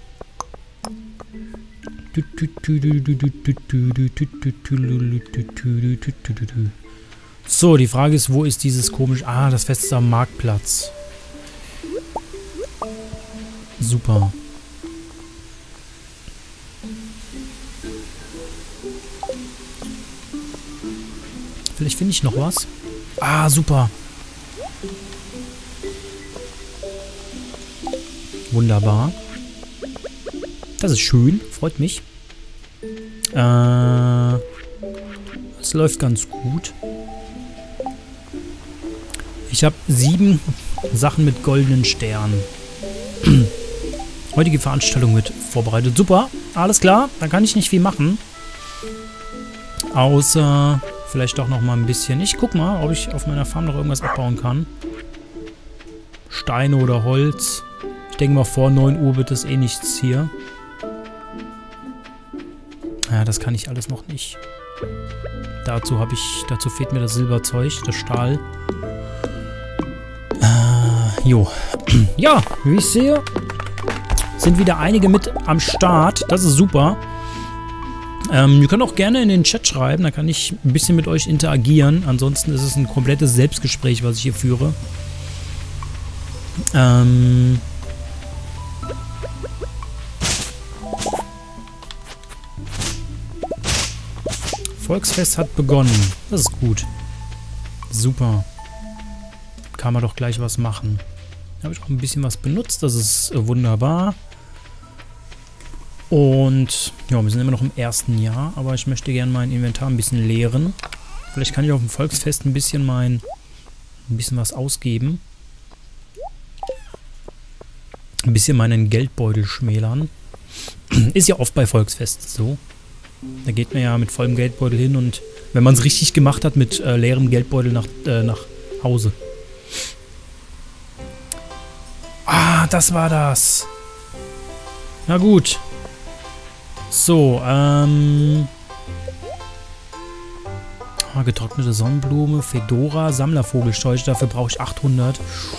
Speaker 1: So, die Frage ist, wo ist dieses komische... Ah, das Fest ist am Marktplatz. Super. Vielleicht finde ich noch was. Ah, super. Wunderbar. Das ist schön. Freut mich. Es läuft ganz gut. Ich habe 7 Sachen mit goldenen Sternen. Heutige Veranstaltung wird vorbereitet. Super. Alles klar. Da kann ich nicht viel machen. Außer vielleicht doch noch mal ein bisschen. Ich guck mal, ob ich auf meiner Farm noch irgendwas abbauen kann. Steine oder Holz. Ich denke mal, vor 9 Uhr wird das eh nichts hier. Ja, das kann ich alles noch nicht. Dazu fehlt mir das Silberzeug, das Stahl. Jo. Ja, wie ich sehe, sind wieder einige mit am Start. Das ist super. Ihr könnt auch gerne in den Chat schreiben, da kann ich ein bisschen mit euch interagieren. Ansonsten ist es ein komplettes Selbstgespräch, was ich hier führe. Volksfest hat begonnen. Das ist gut. Super. Kann man doch gleich was machen. Da habe ich auch ein bisschen was benutzt. Das ist wunderbar. Und ja, wir sind immer noch im ersten Jahr. Aber ich möchte gerne mein Inventar ein bisschen leeren. Vielleicht kann ich auf dem Volksfest ein bisschen was ausgeben. Ein bisschen meinen Geldbeutel schmälern. Ist ja oft bei Volksfest so. Da geht man ja mit vollem Geldbeutel hin und wenn man es richtig gemacht hat, mit leerem Geldbeutel nach Hause. Ah, das war das. Na gut. So, getrocknete Sonnenblume, Fedora, Sammlervogelscheuche, dafür brauche ich 800.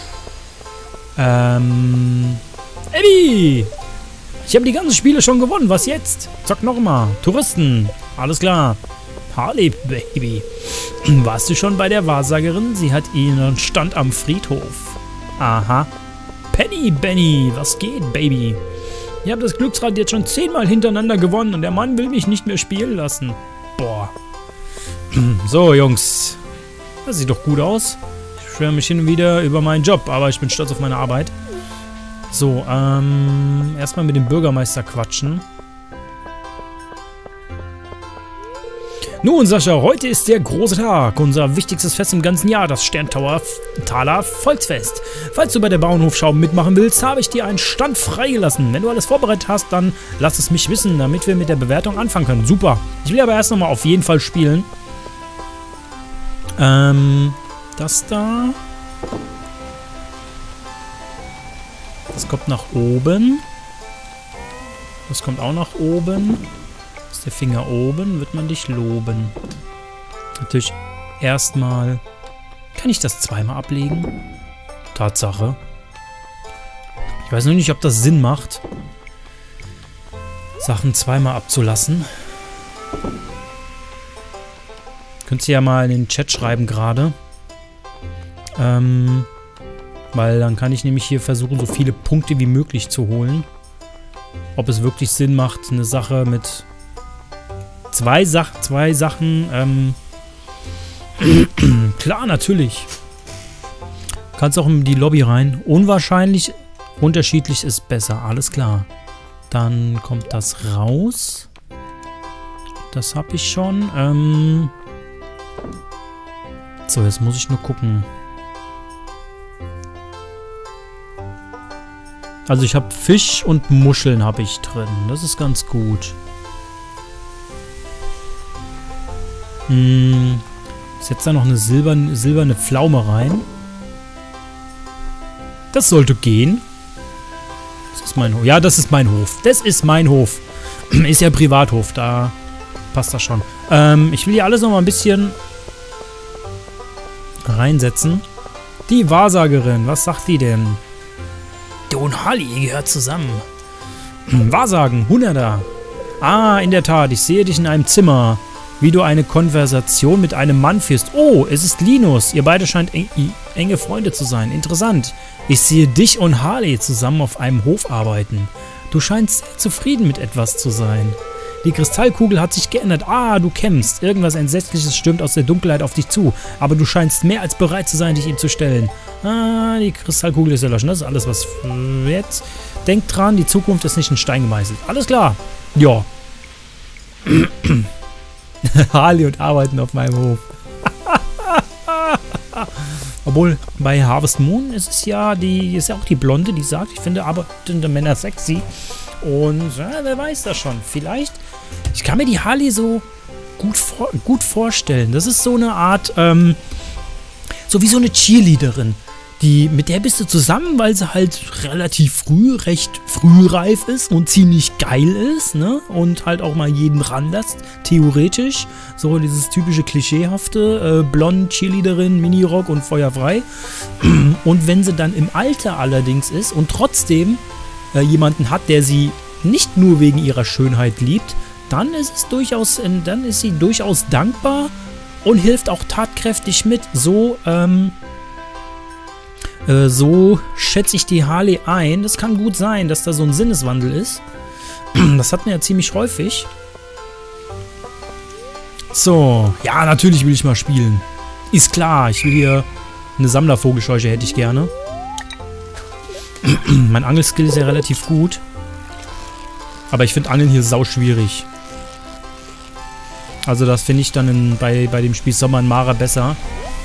Speaker 1: Eddie! Ich habe die ganzen Spiele schon gewonnen. Was jetzt? Zock nochmal. Touristen. Alles klar. Harley, Baby. Warst du schon bei der Wahrsagerin? Sie hat ihren Stand am Friedhof. Aha. Penny, Benny. Was geht, Baby? Ich habe das Glücksrad jetzt schon 10-mal hintereinander gewonnen und der Mann will mich nicht mehr spielen lassen. Boah. So, Jungs. Das sieht doch gut aus. Ich beschwere mich hin und wieder über meinen Job, aber ich bin stolz auf meine Arbeit. So, erstmal mit dem Bürgermeister quatschen. Nun, Sascha, heute ist der große Tag. Unser wichtigstes Fest im ganzen Jahr, das Sterntaler Volksfest. Falls du bei der Bauernhofschau mitmachen willst, habe ich dir einen Stand freigelassen. Wenn du alles vorbereitet hast, dann lass es mich wissen, damit wir mit der Bewertung anfangen können. Super. Ich will aber erst nochmal auf jeden Fall spielen. Das da... Das kommt nach oben. Das kommt auch nach oben. Ist der Finger oben, wird man dich loben. Natürlich erstmal... Kann ich das zweimal ablegen? Tatsache. Ich weiß noch nicht, ob das Sinn macht, Sachen zweimal abzulassen. Könnt ihr ja mal in den Chat schreiben gerade. Weil dann kann ich nämlich hier versuchen, so viele Punkte wie möglich zu holen. Ob es wirklich Sinn macht, eine Sache mit Zwei Sachen, klar, natürlich. Kannst auch in die Lobby rein. Unwahrscheinlich, unterschiedlich ist besser. Alles klar. Dann kommt das raus. Das habe ich schon. So, jetzt muss ich nur gucken. Also ich habe Fisch und Muscheln habe ich drin. Das ist ganz gut. Ich setze da noch eine silberne Pflaume rein. Das sollte gehen. Das ist mein Hof. Ja, das ist mein Hof. Das ist mein Hof. Ist ja Privathof. Da passt das schon. Ich will hier alles noch mal ein bisschen reinsetzen. Die Wahrsagerin. Was sagt die denn? Du und Harley, ihr gehört zusammen. Wahrsagen, 100er. Ah, in der Tat, ich sehe dich in einem Zimmer. Wie du eine Konversation mit einem Mann führst. Oh, es ist Linus. Ihr beide scheint enge Freunde zu sein. Interessant. Ich sehe dich und Harley zusammen auf einem Hof arbeiten. Du scheinst sehr zufrieden mit etwas zu sein. Die Kristallkugel hat sich geändert. Ah, du kämpfst. Irgendwas Entsetzliches stürmt aus der Dunkelheit auf dich zu. Aber du scheinst mehr als bereit zu sein, dich ihm zu stellen. Ah, die Kristallkugel ist erloschen. Das ist alles, was jetzt. Denkt dran, die Zukunft ist nicht in Stein gemeißelt. Alles klar. Ja. Harley und arbeiten auf meinem Hof. Obwohl, bei Harvest Moon ist es ja ist ja auch die Blonde, die sagt, ich finde arbeitende Männer sexy. Und ja, wer weiß das schon. Vielleicht, ich kann mir die Harley so gut vorstellen. Das ist so eine Art, so wie so eine Cheerleaderin. Mit der bist du zusammen, weil sie halt recht frühreif ist und ziemlich geil ist, ne? Und halt auch mal jeden ranlässt, theoretisch. So dieses typische klischeehafte, blond Cheerleaderin, Minirock und feuerfrei. Und wenn sie dann im Alter allerdings ist und trotzdem jemanden hat, der sie nicht nur wegen ihrer Schönheit liebt, dann ist sie durchaus dankbar und hilft auch tatkräftig mit. So schätze ich die Harley ein. Das kann gut sein, dass da so ein Sinneswandel ist. Das hat man ja ziemlich häufig. So, ja, natürlich will ich mal spielen. Ist klar, ich will hier eine Sammlervogelscheuche, hätte ich gerne. Mein Angelskill ist ja relativ gut. Aber ich finde Angeln hier sau schwierig. Also das finde ich dann bei dem Spiel Sommer in Mara besser.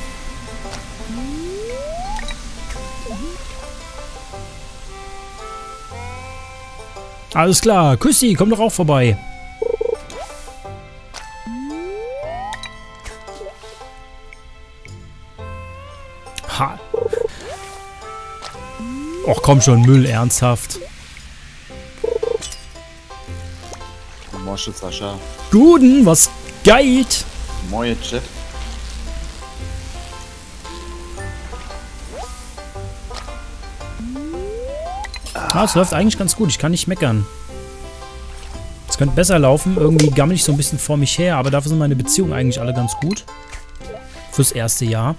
Speaker 1: Alles klar, Küssi, komm doch auch vorbei. Ha. Och, komm schon, Müll, ernsthaft.
Speaker 2: Moin, Sascha.
Speaker 1: Guten, was geht?
Speaker 2: Moin, Chat.
Speaker 1: Ah, es läuft eigentlich ganz gut. Ich kann nicht meckern. Es könnte besser laufen. Irgendwie gammel ich so ein bisschen vor mich her. Aber dafür sind meine Beziehungen eigentlich alle ganz gut. Fürs erste Jahr.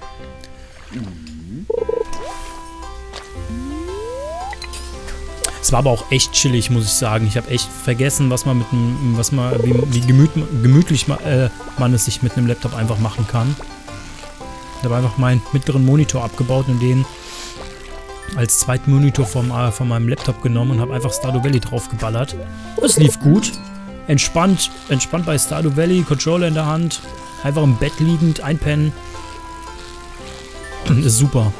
Speaker 1: Es war aber auch echt chillig, muss ich sagen. Ich habe echt vergessen, wie gemütlich man es sich mit einem Laptop einfach machen kann. Ich habe einfach meinen mittleren Monitor abgebaut und den als zweiten Monitor von meinem Laptop genommen und habe einfach Stardew Valley draufgeballert. Es lief gut. Entspannt bei Stardew Valley, Controller in der Hand, einfach im Bett liegend, einpennen. Ist super.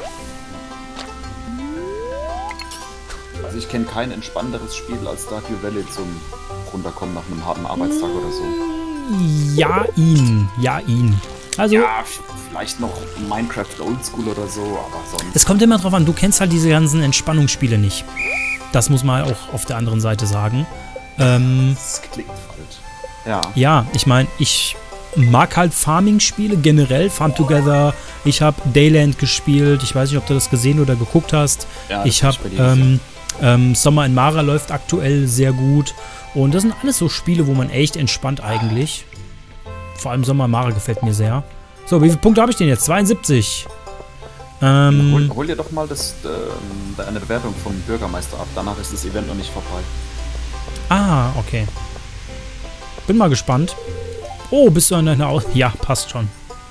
Speaker 2: Also ich kenne kein entspannteres Spiel als Stardew Valley zum Runterkommen nach einem harten Arbeitstag oder so.
Speaker 1: Ja, Also,
Speaker 2: ja, vielleicht noch Minecraft Oldschool oder so, aber sonst...
Speaker 1: Es kommt immer drauf an, du kennst halt diese ganzen Entspannungsspiele nicht. Das muss man auch auf der anderen Seite sagen.
Speaker 2: Das klingt falsch. Ja.
Speaker 1: Ja, ich meine, ich mag halt Farming-Spiele generell, Farm Together. Ich habe Dayland gespielt, ich weiß nicht, ob du das gesehen oder geguckt hast.
Speaker 2: Ja,
Speaker 1: ich habe Sommer in Mara läuft aktuell sehr gut. Und das sind alles so Spiele, wo man echt entspannt eigentlich. Vor allem Sommer in Mara gefällt mir sehr. So, wie viele Punkte habe ich denn jetzt? 72.
Speaker 2: Hol dir doch mal eine Bewertung vom Bürgermeister ab. Danach ist das Event noch nicht vorbei.
Speaker 1: Ah, okay. Bin mal gespannt. Oh, bist du an deiner Aus... Ja, passt schon.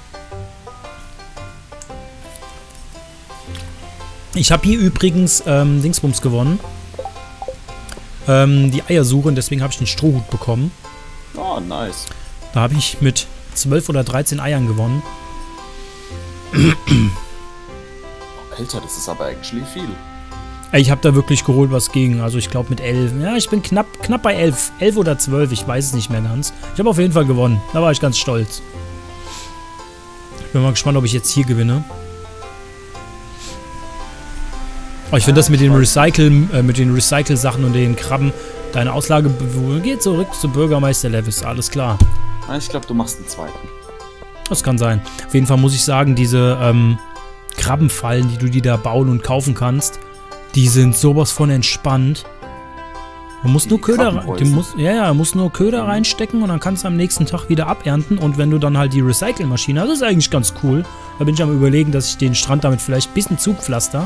Speaker 1: Ich habe hier übrigens Dingsbums gewonnen. Die Eiersuche und deswegen habe ich den Strohhut bekommen.
Speaker 2: Oh, nice.
Speaker 1: Da habe ich mit 12 oder 13 Eiern gewonnen.
Speaker 2: Alter, das ist aber actually viel.
Speaker 1: Ich habe da wirklich geholt was gegen. Also ich glaube mit 11. Ja, ich bin knapp bei 11. 11 oder 12, ich weiß es nicht mehr ganz. Ich habe auf jeden Fall gewonnen. Da war ich ganz stolz. Ich bin mal gespannt, ob ich jetzt hier gewinne. Oh, ich finde das mit den Recycle-Sachen und den Krabben, deine Auslage geht zurück zu Bürgermeister Levis, alles klar.
Speaker 2: Ich glaube, du machst einen zweiten.
Speaker 1: Das kann sein. Auf jeden Fall muss ich sagen, diese Krabbenfallen, die du dir da bauen und kaufen kannst, die sind sowas von entspannt. Man muss nur Köder, musst nur Köder reinstecken und dann kannst du am nächsten Tag wieder abernten. Und wenn du dann halt die Recycle-Maschine hast, das ist eigentlich ganz cool. Da bin ich am Überlegen, dass ich den Strand damit vielleicht ein bisschen zupflaster.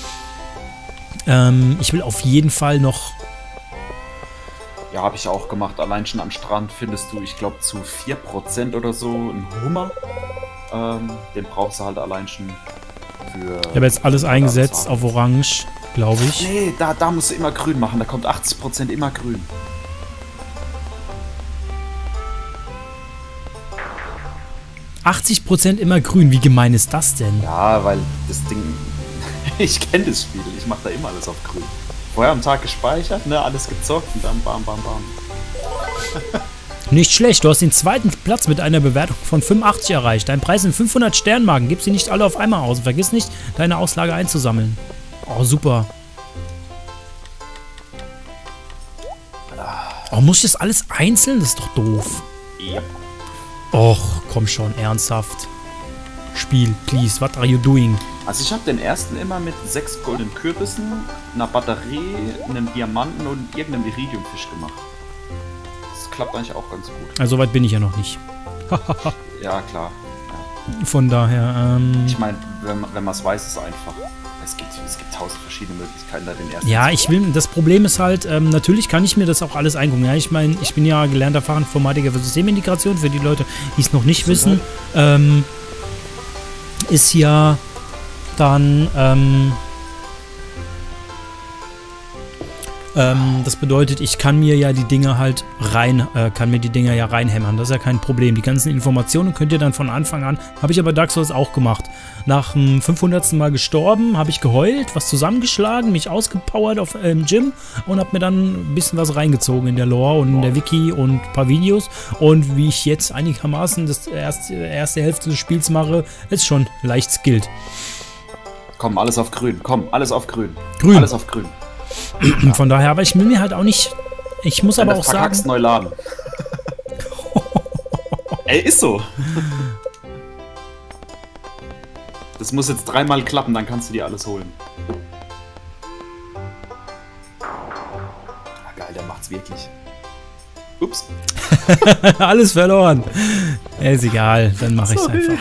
Speaker 1: Ich will auf jeden Fall noch...
Speaker 2: Ja, habe ich auch gemacht. Allein schon am Strand findest du, ich glaube, zu 4% oder so einen Hummer. Den brauchst du halt allein schon für... Ich
Speaker 1: habe jetzt alles eingesetzt auf Orange, glaube ich.
Speaker 2: Nee, da musst du immer grün machen. Da kommt 80% immer grün.
Speaker 1: ...80% immer grün. Wie gemein ist das denn?
Speaker 2: Ja, weil das Ding... Ich kenne das Spiel, ich mache da immer alles auf grün. Vorher am Tag gespeichert, ne, alles gezockt und dann bam, bam, bam.
Speaker 1: Nicht schlecht, du hast den zweiten Platz mit einer Bewertung von 85 erreicht. Dein Preis sind 500 Sternmarken, gib sie nicht alle auf einmal aus. Vergiss nicht, deine Auslage einzusammeln. Oh, super. Oh, muss ich das alles einzeln? Das ist doch doof.
Speaker 2: Ja.
Speaker 1: Och, komm schon, ernsthaft. Spiel, please, what are you doing?
Speaker 2: Also ich habe den ersten immer mit 6 goldenen Kürbissen, einer Batterie, einem Diamanten und irgendeinem Iridiumfisch gemacht. Das klappt eigentlich auch ganz gut.
Speaker 1: Also soweit bin ich ja noch nicht.
Speaker 2: Ja, klar. Ja.
Speaker 1: Von daher,
Speaker 2: Ich meine, wenn man es weiß, ist es einfach. Es gibt 1000 verschiedene Möglichkeiten, da den ersten...
Speaker 1: Ja, ich will... Das Problem ist halt, natürlich kann ich mir das auch alles eingucken. Ja, ich meine, ich bin ja gelernter Fachinformatiker für Systemintegration, für die Leute, die es noch nicht wissen. Ist ja dann, das bedeutet, ich kann mir ja die Dinge halt reinhämmern. Das ist ja kein Problem. Die ganzen Informationen könnt ihr dann von Anfang an, habe ich aber Dark Souls auch gemacht. Nach dem 500. Mal gestorben, habe ich geheult, was zusammengeschlagen, mich ausgepowert im Gym und habe mir dann ein bisschen was reingezogen in der Lore und in der Wiki und ein paar Videos. Und wie ich jetzt einigermaßen das erste Hälfte des Spiels mache, ist schon leicht skilled.
Speaker 2: Komm, alles auf grün. Komm, alles auf grün.
Speaker 1: Grün.
Speaker 2: Alles auf grün.
Speaker 1: Von daher, aber ich will mir halt auch nicht... Ich muss aber auch sagen...
Speaker 2: neu laden. Ey, ist so. Das muss jetzt 3-mal klappen, dann kannst du dir alles holen. Ah, geil, der macht's wirklich. Ups.
Speaker 1: Alles verloren. Ist egal, dann mache ich's einfach.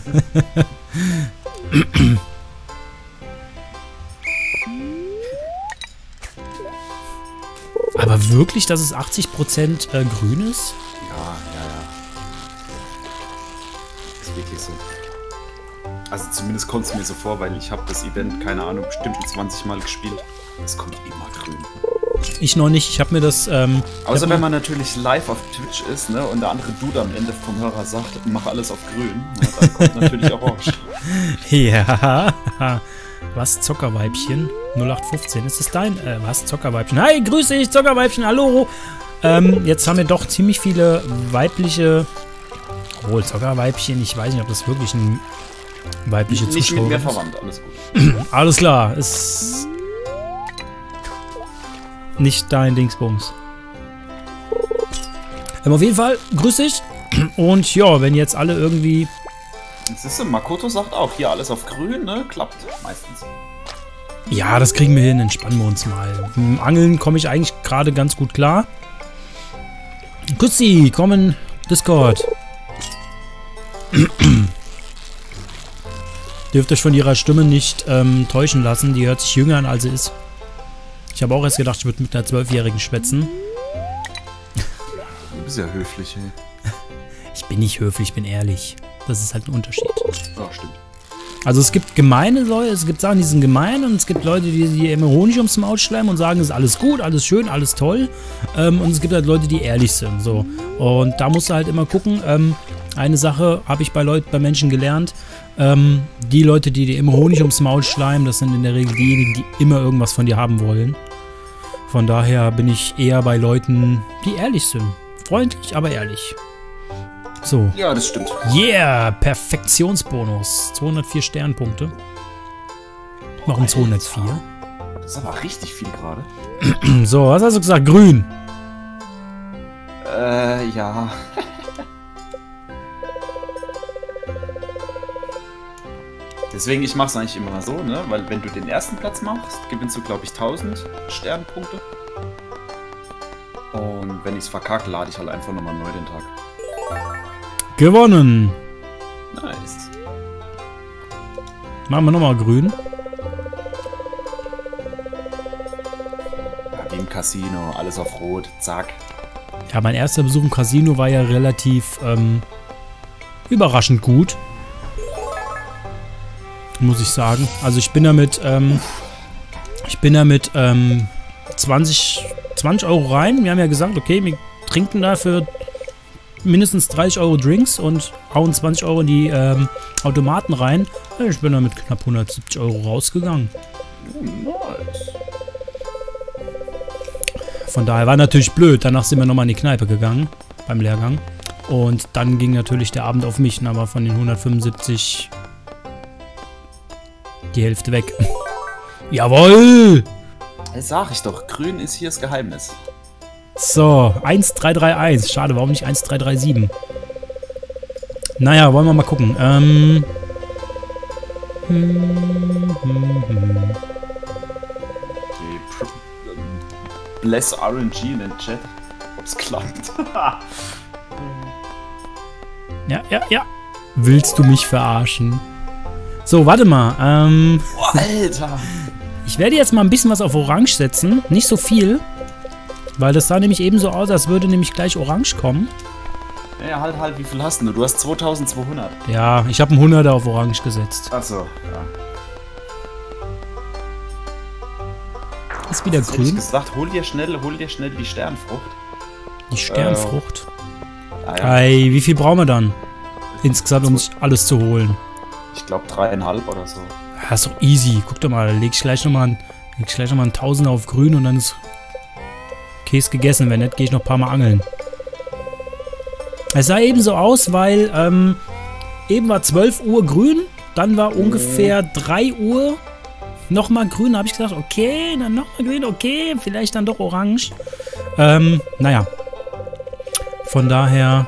Speaker 1: Aber wirklich, dass es 80% grün ist?
Speaker 2: Ja. Ist wirklich so. Also zumindest kommt es mir so vor, weil ich habe das Event, keine Ahnung, bestimmt 20 Mal gespielt. Es kommt immer grün.
Speaker 1: Ich noch nicht, ich habe mir das...
Speaker 2: Außer wenn man natürlich live auf Twitch ist, ne, und der andere Dude am Ende vom Hörer sagt, mach alles auf grün, na, dann kommt natürlich orange.
Speaker 1: Ja, was, Zockerweibchen? 0815, ist das dein? Was, Zockerweibchen? Hi, grüß dich, Zockerweibchen, hallo! Jetzt haben wir doch ziemlich viele weibliche... Oh, Zockerweibchen, ich weiß nicht, ob das wirklich ein weibliche Zuschauer ist.
Speaker 2: Nicht mit mir verwandt, alles gut.
Speaker 1: Alles klar, ist... nicht dein Dingsbums. Auf jeden Fall, grüß dich. Und ja, wenn jetzt alle irgendwie...
Speaker 2: Siehst du, Makoto sagt auch, hier alles auf grün, ne? Klappt meistens.
Speaker 1: Ja, das kriegen wir hin, entspannen wir uns mal. Mit dem Angeln komme ich eigentlich gerade ganz gut klar. Kussi, komm in Discord. Dürft euch von ihrer Stimme nicht täuschen lassen, die hört sich jünger an, als sie ist. Ich habe auch erst gedacht, ich würde mit einer 12-Jährigen schwätzen.
Speaker 2: Du bist ja höflich, ey.
Speaker 1: Ich bin nicht höflich, ich bin ehrlich. Das ist halt ein Unterschied.
Speaker 2: Ja, stimmt.
Speaker 1: Also es gibt gemeine Leute, es gibt Sachen, die sind gemein und es gibt Leute, die immer Honig ums Maul schleimen und sagen, es ist alles gut, alles schön, alles toll. Und es gibt halt Leute, die ehrlich sind. So. Und da musst du halt immer gucken. Eine Sache habe ich bei Menschen gelernt. Die Leute, die dir immer Honig ums Maul schleimen, das sind in der Regel diejenigen, die immer irgendwas von dir haben wollen. Von daher bin ich eher bei Leuten, die ehrlich sind. Freundlich, aber ehrlich. So.
Speaker 2: Ja, das stimmt.
Speaker 1: Yeah, Perfektionsbonus. 204 Sternpunkte. Warum 204?
Speaker 2: Das ist aber richtig viel gerade.
Speaker 1: So, was hast du gesagt? Grün.
Speaker 2: Ja. Deswegen, ich mache es eigentlich immer so, ne? Weil wenn du den ersten Platz machst, gewinnst du, glaube ich, 1000 Sternpunkte. Und wenn ich es verkacke, lade ich halt einfach nochmal neu den Tag.
Speaker 1: Gewonnen.
Speaker 2: Nice.
Speaker 1: Machen wir nochmal grün.
Speaker 2: Ja, wie im Casino, alles auf Rot, zack.
Speaker 1: Ja, mein erster Besuch im Casino war ja relativ überraschend gut. Muss ich sagen. Also ich bin da mit 20 Euro rein. Wir haben ja gesagt, okay, wir trinken dafür mindestens 30 Euro Drinks und hauen 20 Euro in die Automaten rein. Ich bin da mit knapp 170 Euro rausgegangen.
Speaker 2: Oh, nice.
Speaker 1: Von daher war natürlich blöd. Danach sind wir nochmal in die Kneipe gegangen, beim Lehrgang. Und dann ging natürlich der Abend auf mich, aber von den 175 die Hälfte weg. Jawohl!
Speaker 2: Das sag ich doch, grün ist hier das Geheimnis.
Speaker 1: So, 1331. Schade, warum nicht 1337? Naja, wollen wir mal gucken.
Speaker 2: Bless RNG in den Chat, ob's klappt.
Speaker 1: Ja. Willst du mich verarschen? So, warte mal.
Speaker 2: Boah, Alter!
Speaker 1: Ich werde jetzt mal ein bisschen was auf Orange setzen. Nicht so viel. Weil das sah nämlich eben so aus, als würde nämlich gleich Orange kommen.
Speaker 2: Ja, halt, wie viel hast du? Du hast 2200.
Speaker 1: Ja, ich habe einen 100er auf Orange gesetzt.
Speaker 2: Achso, ja.
Speaker 1: Ist wieder
Speaker 2: Jetzt hätte ich
Speaker 1: grün.
Speaker 2: gesagt, hol dir schnell die Sternfrucht.
Speaker 1: Die Sternfrucht.
Speaker 2: Ah, ja.
Speaker 1: Ei, wie viel brauchen wir dann? Insgesamt, um sich alles zu holen.
Speaker 2: Ich glaube 3,5 oder so.
Speaker 1: Ja, ist doch easy. Guck doch mal, da leg ich gleich nochmal einen Tausender auf grün und dann ist Käse gegessen. Wenn nicht, gehe ich noch ein paar Mal angeln. Es sah eben so aus, weil eben war 12 Uhr grün, dann war ungefähr 3 Uhr nochmal grün. Da habe ich gesagt, okay, dann nochmal grün, okay, vielleicht dann doch orange. Naja. Von daher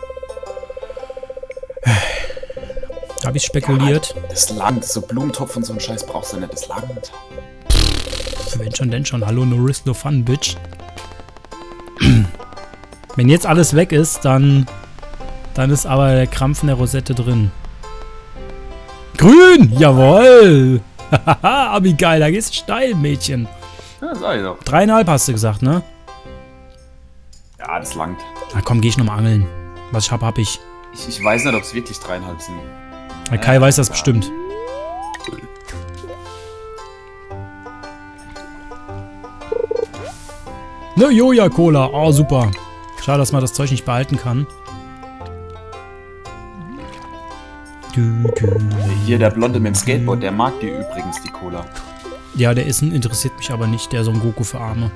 Speaker 1: habe ich spekuliert.
Speaker 2: Ja, das langt, so Blumentopf und so ein Scheiß brauchst du nicht, das langt.
Speaker 1: Wenn schon, denn schon. Hallo, no risk, no fun, bitch. Wenn jetzt alles weg ist, dann ist aber der Krampf in der Rosette drin. Grün! Jawohl! Haha, Abigail, da gehst du steil, Mädchen.
Speaker 2: Ja, sag ich doch.
Speaker 1: 3,5 hast du gesagt, ne?
Speaker 2: Ja, das langt.
Speaker 1: Na komm, geh ich nochmal angeln. Was ich hab ich.
Speaker 2: Ich weiß nicht, ob es wirklich 3,5 sind.
Speaker 1: Der Kai weiß das bestimmt. Ne, Joja-Cola. Oh, super. Schade, dass man das Zeug nicht behalten kann.
Speaker 2: Hier, der Blonde mit dem Skateboard, der mag die übrigens, die Cola.
Speaker 1: Ja, der Essen interessiert mich aber nicht. Der ist so ein Goku für Arme.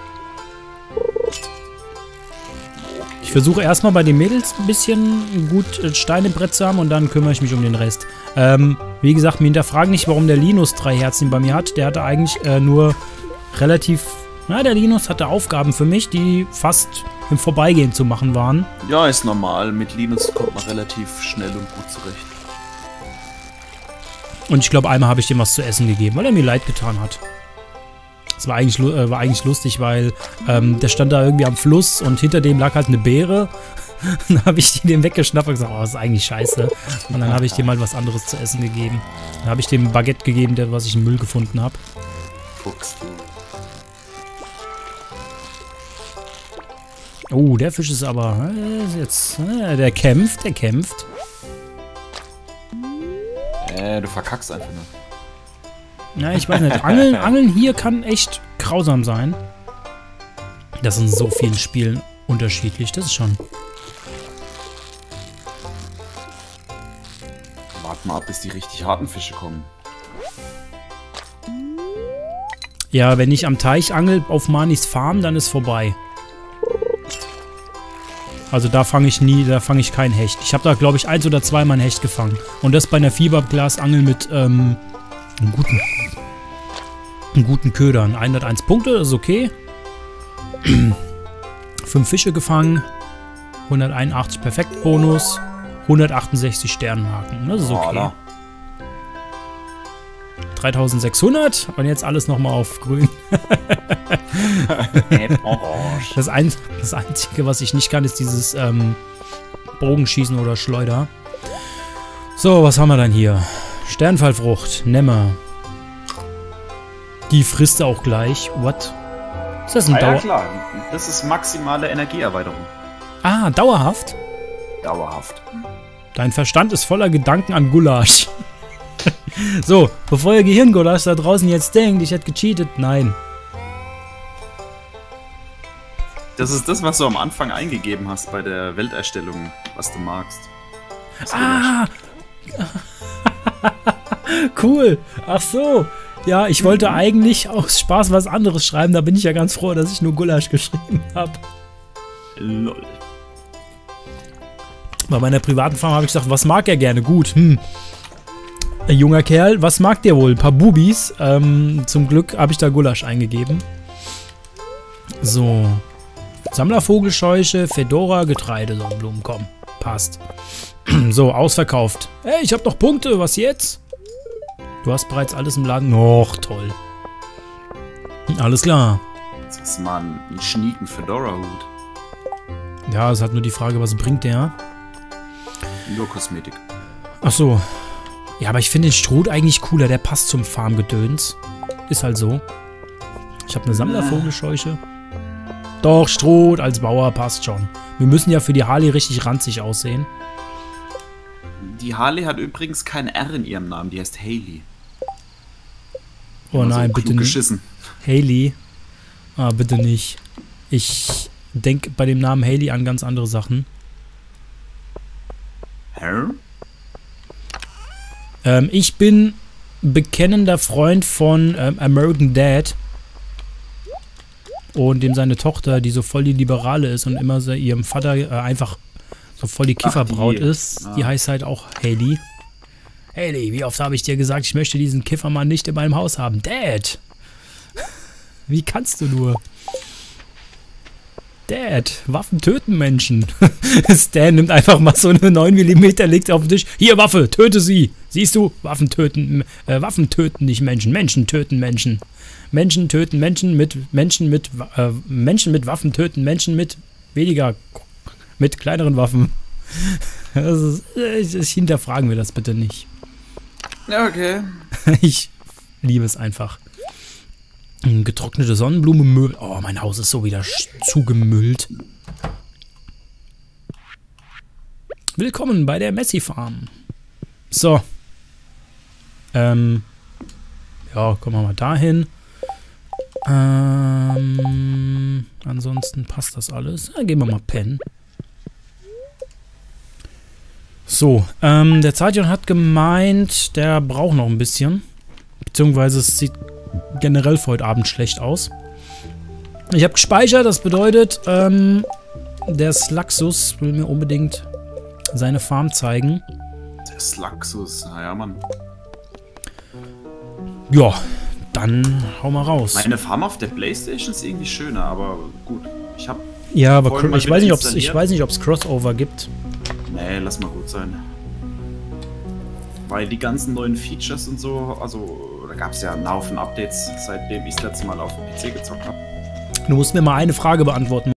Speaker 1: Ich versuche erstmal bei den Mädels ein bisschen gut Stein im Brett zu haben und dann kümmere ich mich um den Rest. Wie gesagt, mir hinterfragen nicht, warum der Linus 3 Herzen bei mir hat. Der hatte eigentlich nur relativ... Na, der Linus hatte Aufgaben für mich, die fast im Vorbeigehen zu machen waren.
Speaker 2: Ja, ist normal. Mit Linus kommt man relativ schnell und gut zurecht.
Speaker 1: Und ich glaube, einmal habe ich dem was zu essen gegeben, weil er mir leid getan hat. Das war eigentlich lustig, weil der stand da irgendwie am Fluss und hinter dem lag halt eine Beere. Dann habe ich dem weggeschnappt und gesagt, oh, das ist eigentlich scheiße. Und dann habe ich dem halt was anderes zu essen gegeben. Dann habe ich dem ein Baguette gegeben, was ich im Müll gefunden habe.
Speaker 2: Fuchs, du.
Speaker 1: Oh, der Fisch ist aber der kämpft, der kämpft.
Speaker 2: Du verkackst einfach nur.
Speaker 1: Ja, ich weiß nicht. Angeln hier kann echt grausam sein. Das ist in so vielen Spielen unterschiedlich. Das ist schon...
Speaker 2: Warte mal ab, bis die richtig harten Fische kommen.
Speaker 1: Ja, wenn ich am Teich angel auf Manis Farm, dann ist vorbei. Also da fange ich keinen Hecht. Ich habe da, glaube ich, 1 oder 2 Mal einen Hecht gefangen. Und das bei einer Fiberglasangel mit einem guten Ködern. 101 Punkte, das ist okay. 5 Fische gefangen. 181 Perfektbonus. 168 Sternenhaken. Das ist okay. 3600 und jetzt alles nochmal auf grün. Das Einzige, was ich nicht kann, ist dieses Bogenschießen oder Schleuder. So, was haben wir dann hier? Sternfallfrucht, Nemmer. Die frisst er auch gleich. What? Ist das ein
Speaker 2: Ja, klar. Das ist maximale Energieerweiterung.
Speaker 1: Ah, dauerhaft?
Speaker 2: Dauerhaft.
Speaker 1: Dein Verstand ist voller Gedanken an Gulasch. So, bevor ihr Gehirngulasch da draußen jetzt denkt, ich hätte gecheatet, nein.
Speaker 2: Das ist das, was du am Anfang eingegeben hast bei der Welterstellung, was du magst.
Speaker 1: Ah! Cool! Ach so! Ja, ich wollte eigentlich aus Spaß was anderes schreiben, da bin ich ja ganz froh, dass ich nur Gulasch geschrieben habe.
Speaker 2: Lol.
Speaker 1: Bei meiner privaten Farm habe ich gesagt, was mag er gerne? Gut, Ein junger Kerl, was mag der wohl? Ein paar Bubis. Zum Glück habe ich da Gulasch eingegeben. So. Sammlervogelscheuche, Fedora, Getreide, Sonnenblumen, komm. Passt. So, ausverkauft. Hey, ich habe noch Punkte, was jetzt? Du hast bereits alles im Laden. Och, toll. Alles klar.
Speaker 2: Jetzt hast du mal einen schnieken Fedora-Hut.
Speaker 1: Ja, es hat nur die Frage, was bringt der?
Speaker 2: Nur Kosmetik.
Speaker 1: Ach so. Ja, aber ich finde den Stroh eigentlich cooler. Der passt zum Farmgedöns. Ist halt so. Ich habe eine Sammlervogelscheuche. Doch, Stroh als Bauer passt schon. Wir müssen ja für die Harley richtig ranzig aussehen.
Speaker 2: Die Harley hat übrigens kein R in ihrem Namen. Die heißt Hayley.
Speaker 1: Oh nein,
Speaker 2: so
Speaker 1: bitte nicht.
Speaker 2: Geschissen.
Speaker 1: Hayley. Ah, bitte nicht. Ich denke bei dem Namen Hayley an ganz andere Sachen.
Speaker 2: Hä?
Speaker 1: Ich bin bekennender Freund von American Dad. Und dem seine Tochter, die so voll die Liberale ist und immer so ihrem Vater einfach so voll die Kifferbraut ist, die heißt halt auch Hayley. Hayley, wie oft habe ich dir gesagt, ich möchte diesen Kiffermann nicht in meinem Haus haben? Dad! Wie kannst du nur? Dad, Waffen töten Menschen. Stan nimmt einfach mal so eine 9 mm, legt auf den Tisch. Hier, Waffe, töte sie. Siehst du? Waffen töten nicht Menschen. Menschen töten Menschen. Menschen töten Menschen mit Waffen töten Menschen mit kleineren Waffen. Hinterfragen wir das bitte nicht.
Speaker 2: Ja, okay.
Speaker 1: Ich liebe es einfach. Getrocknete Sonnenblume, Möbel. Oh, mein Haus ist so wieder zugemüllt. Willkommen bei der Messi Farm. So. Ja, kommen wir mal dahin. Ansonsten passt das alles. Dann gehen wir mal pennen. So, der Zadion hat gemeint, der braucht noch ein bisschen. Beziehungsweise es sieht generell für heute Abend schlecht aus. Ich habe gespeichert, das bedeutet, der Slaxus will mir unbedingt seine Farm zeigen.
Speaker 2: Der Slaxus, naja, Mann.
Speaker 1: Ja, dann hau mal raus.
Speaker 2: Meine Farm auf der Playstation ist irgendwie schöner, aber gut.
Speaker 1: Ja, aber ich weiß nicht, ob es Crossover gibt.
Speaker 2: Nee, lass mal gut sein. Weil die ganzen neuen Features und so, also da gab es ja einen Haufen Updates, seitdem ich das letzte Mal auf dem PC gezockt habe.
Speaker 1: Du musst mir mal eine Frage beantworten.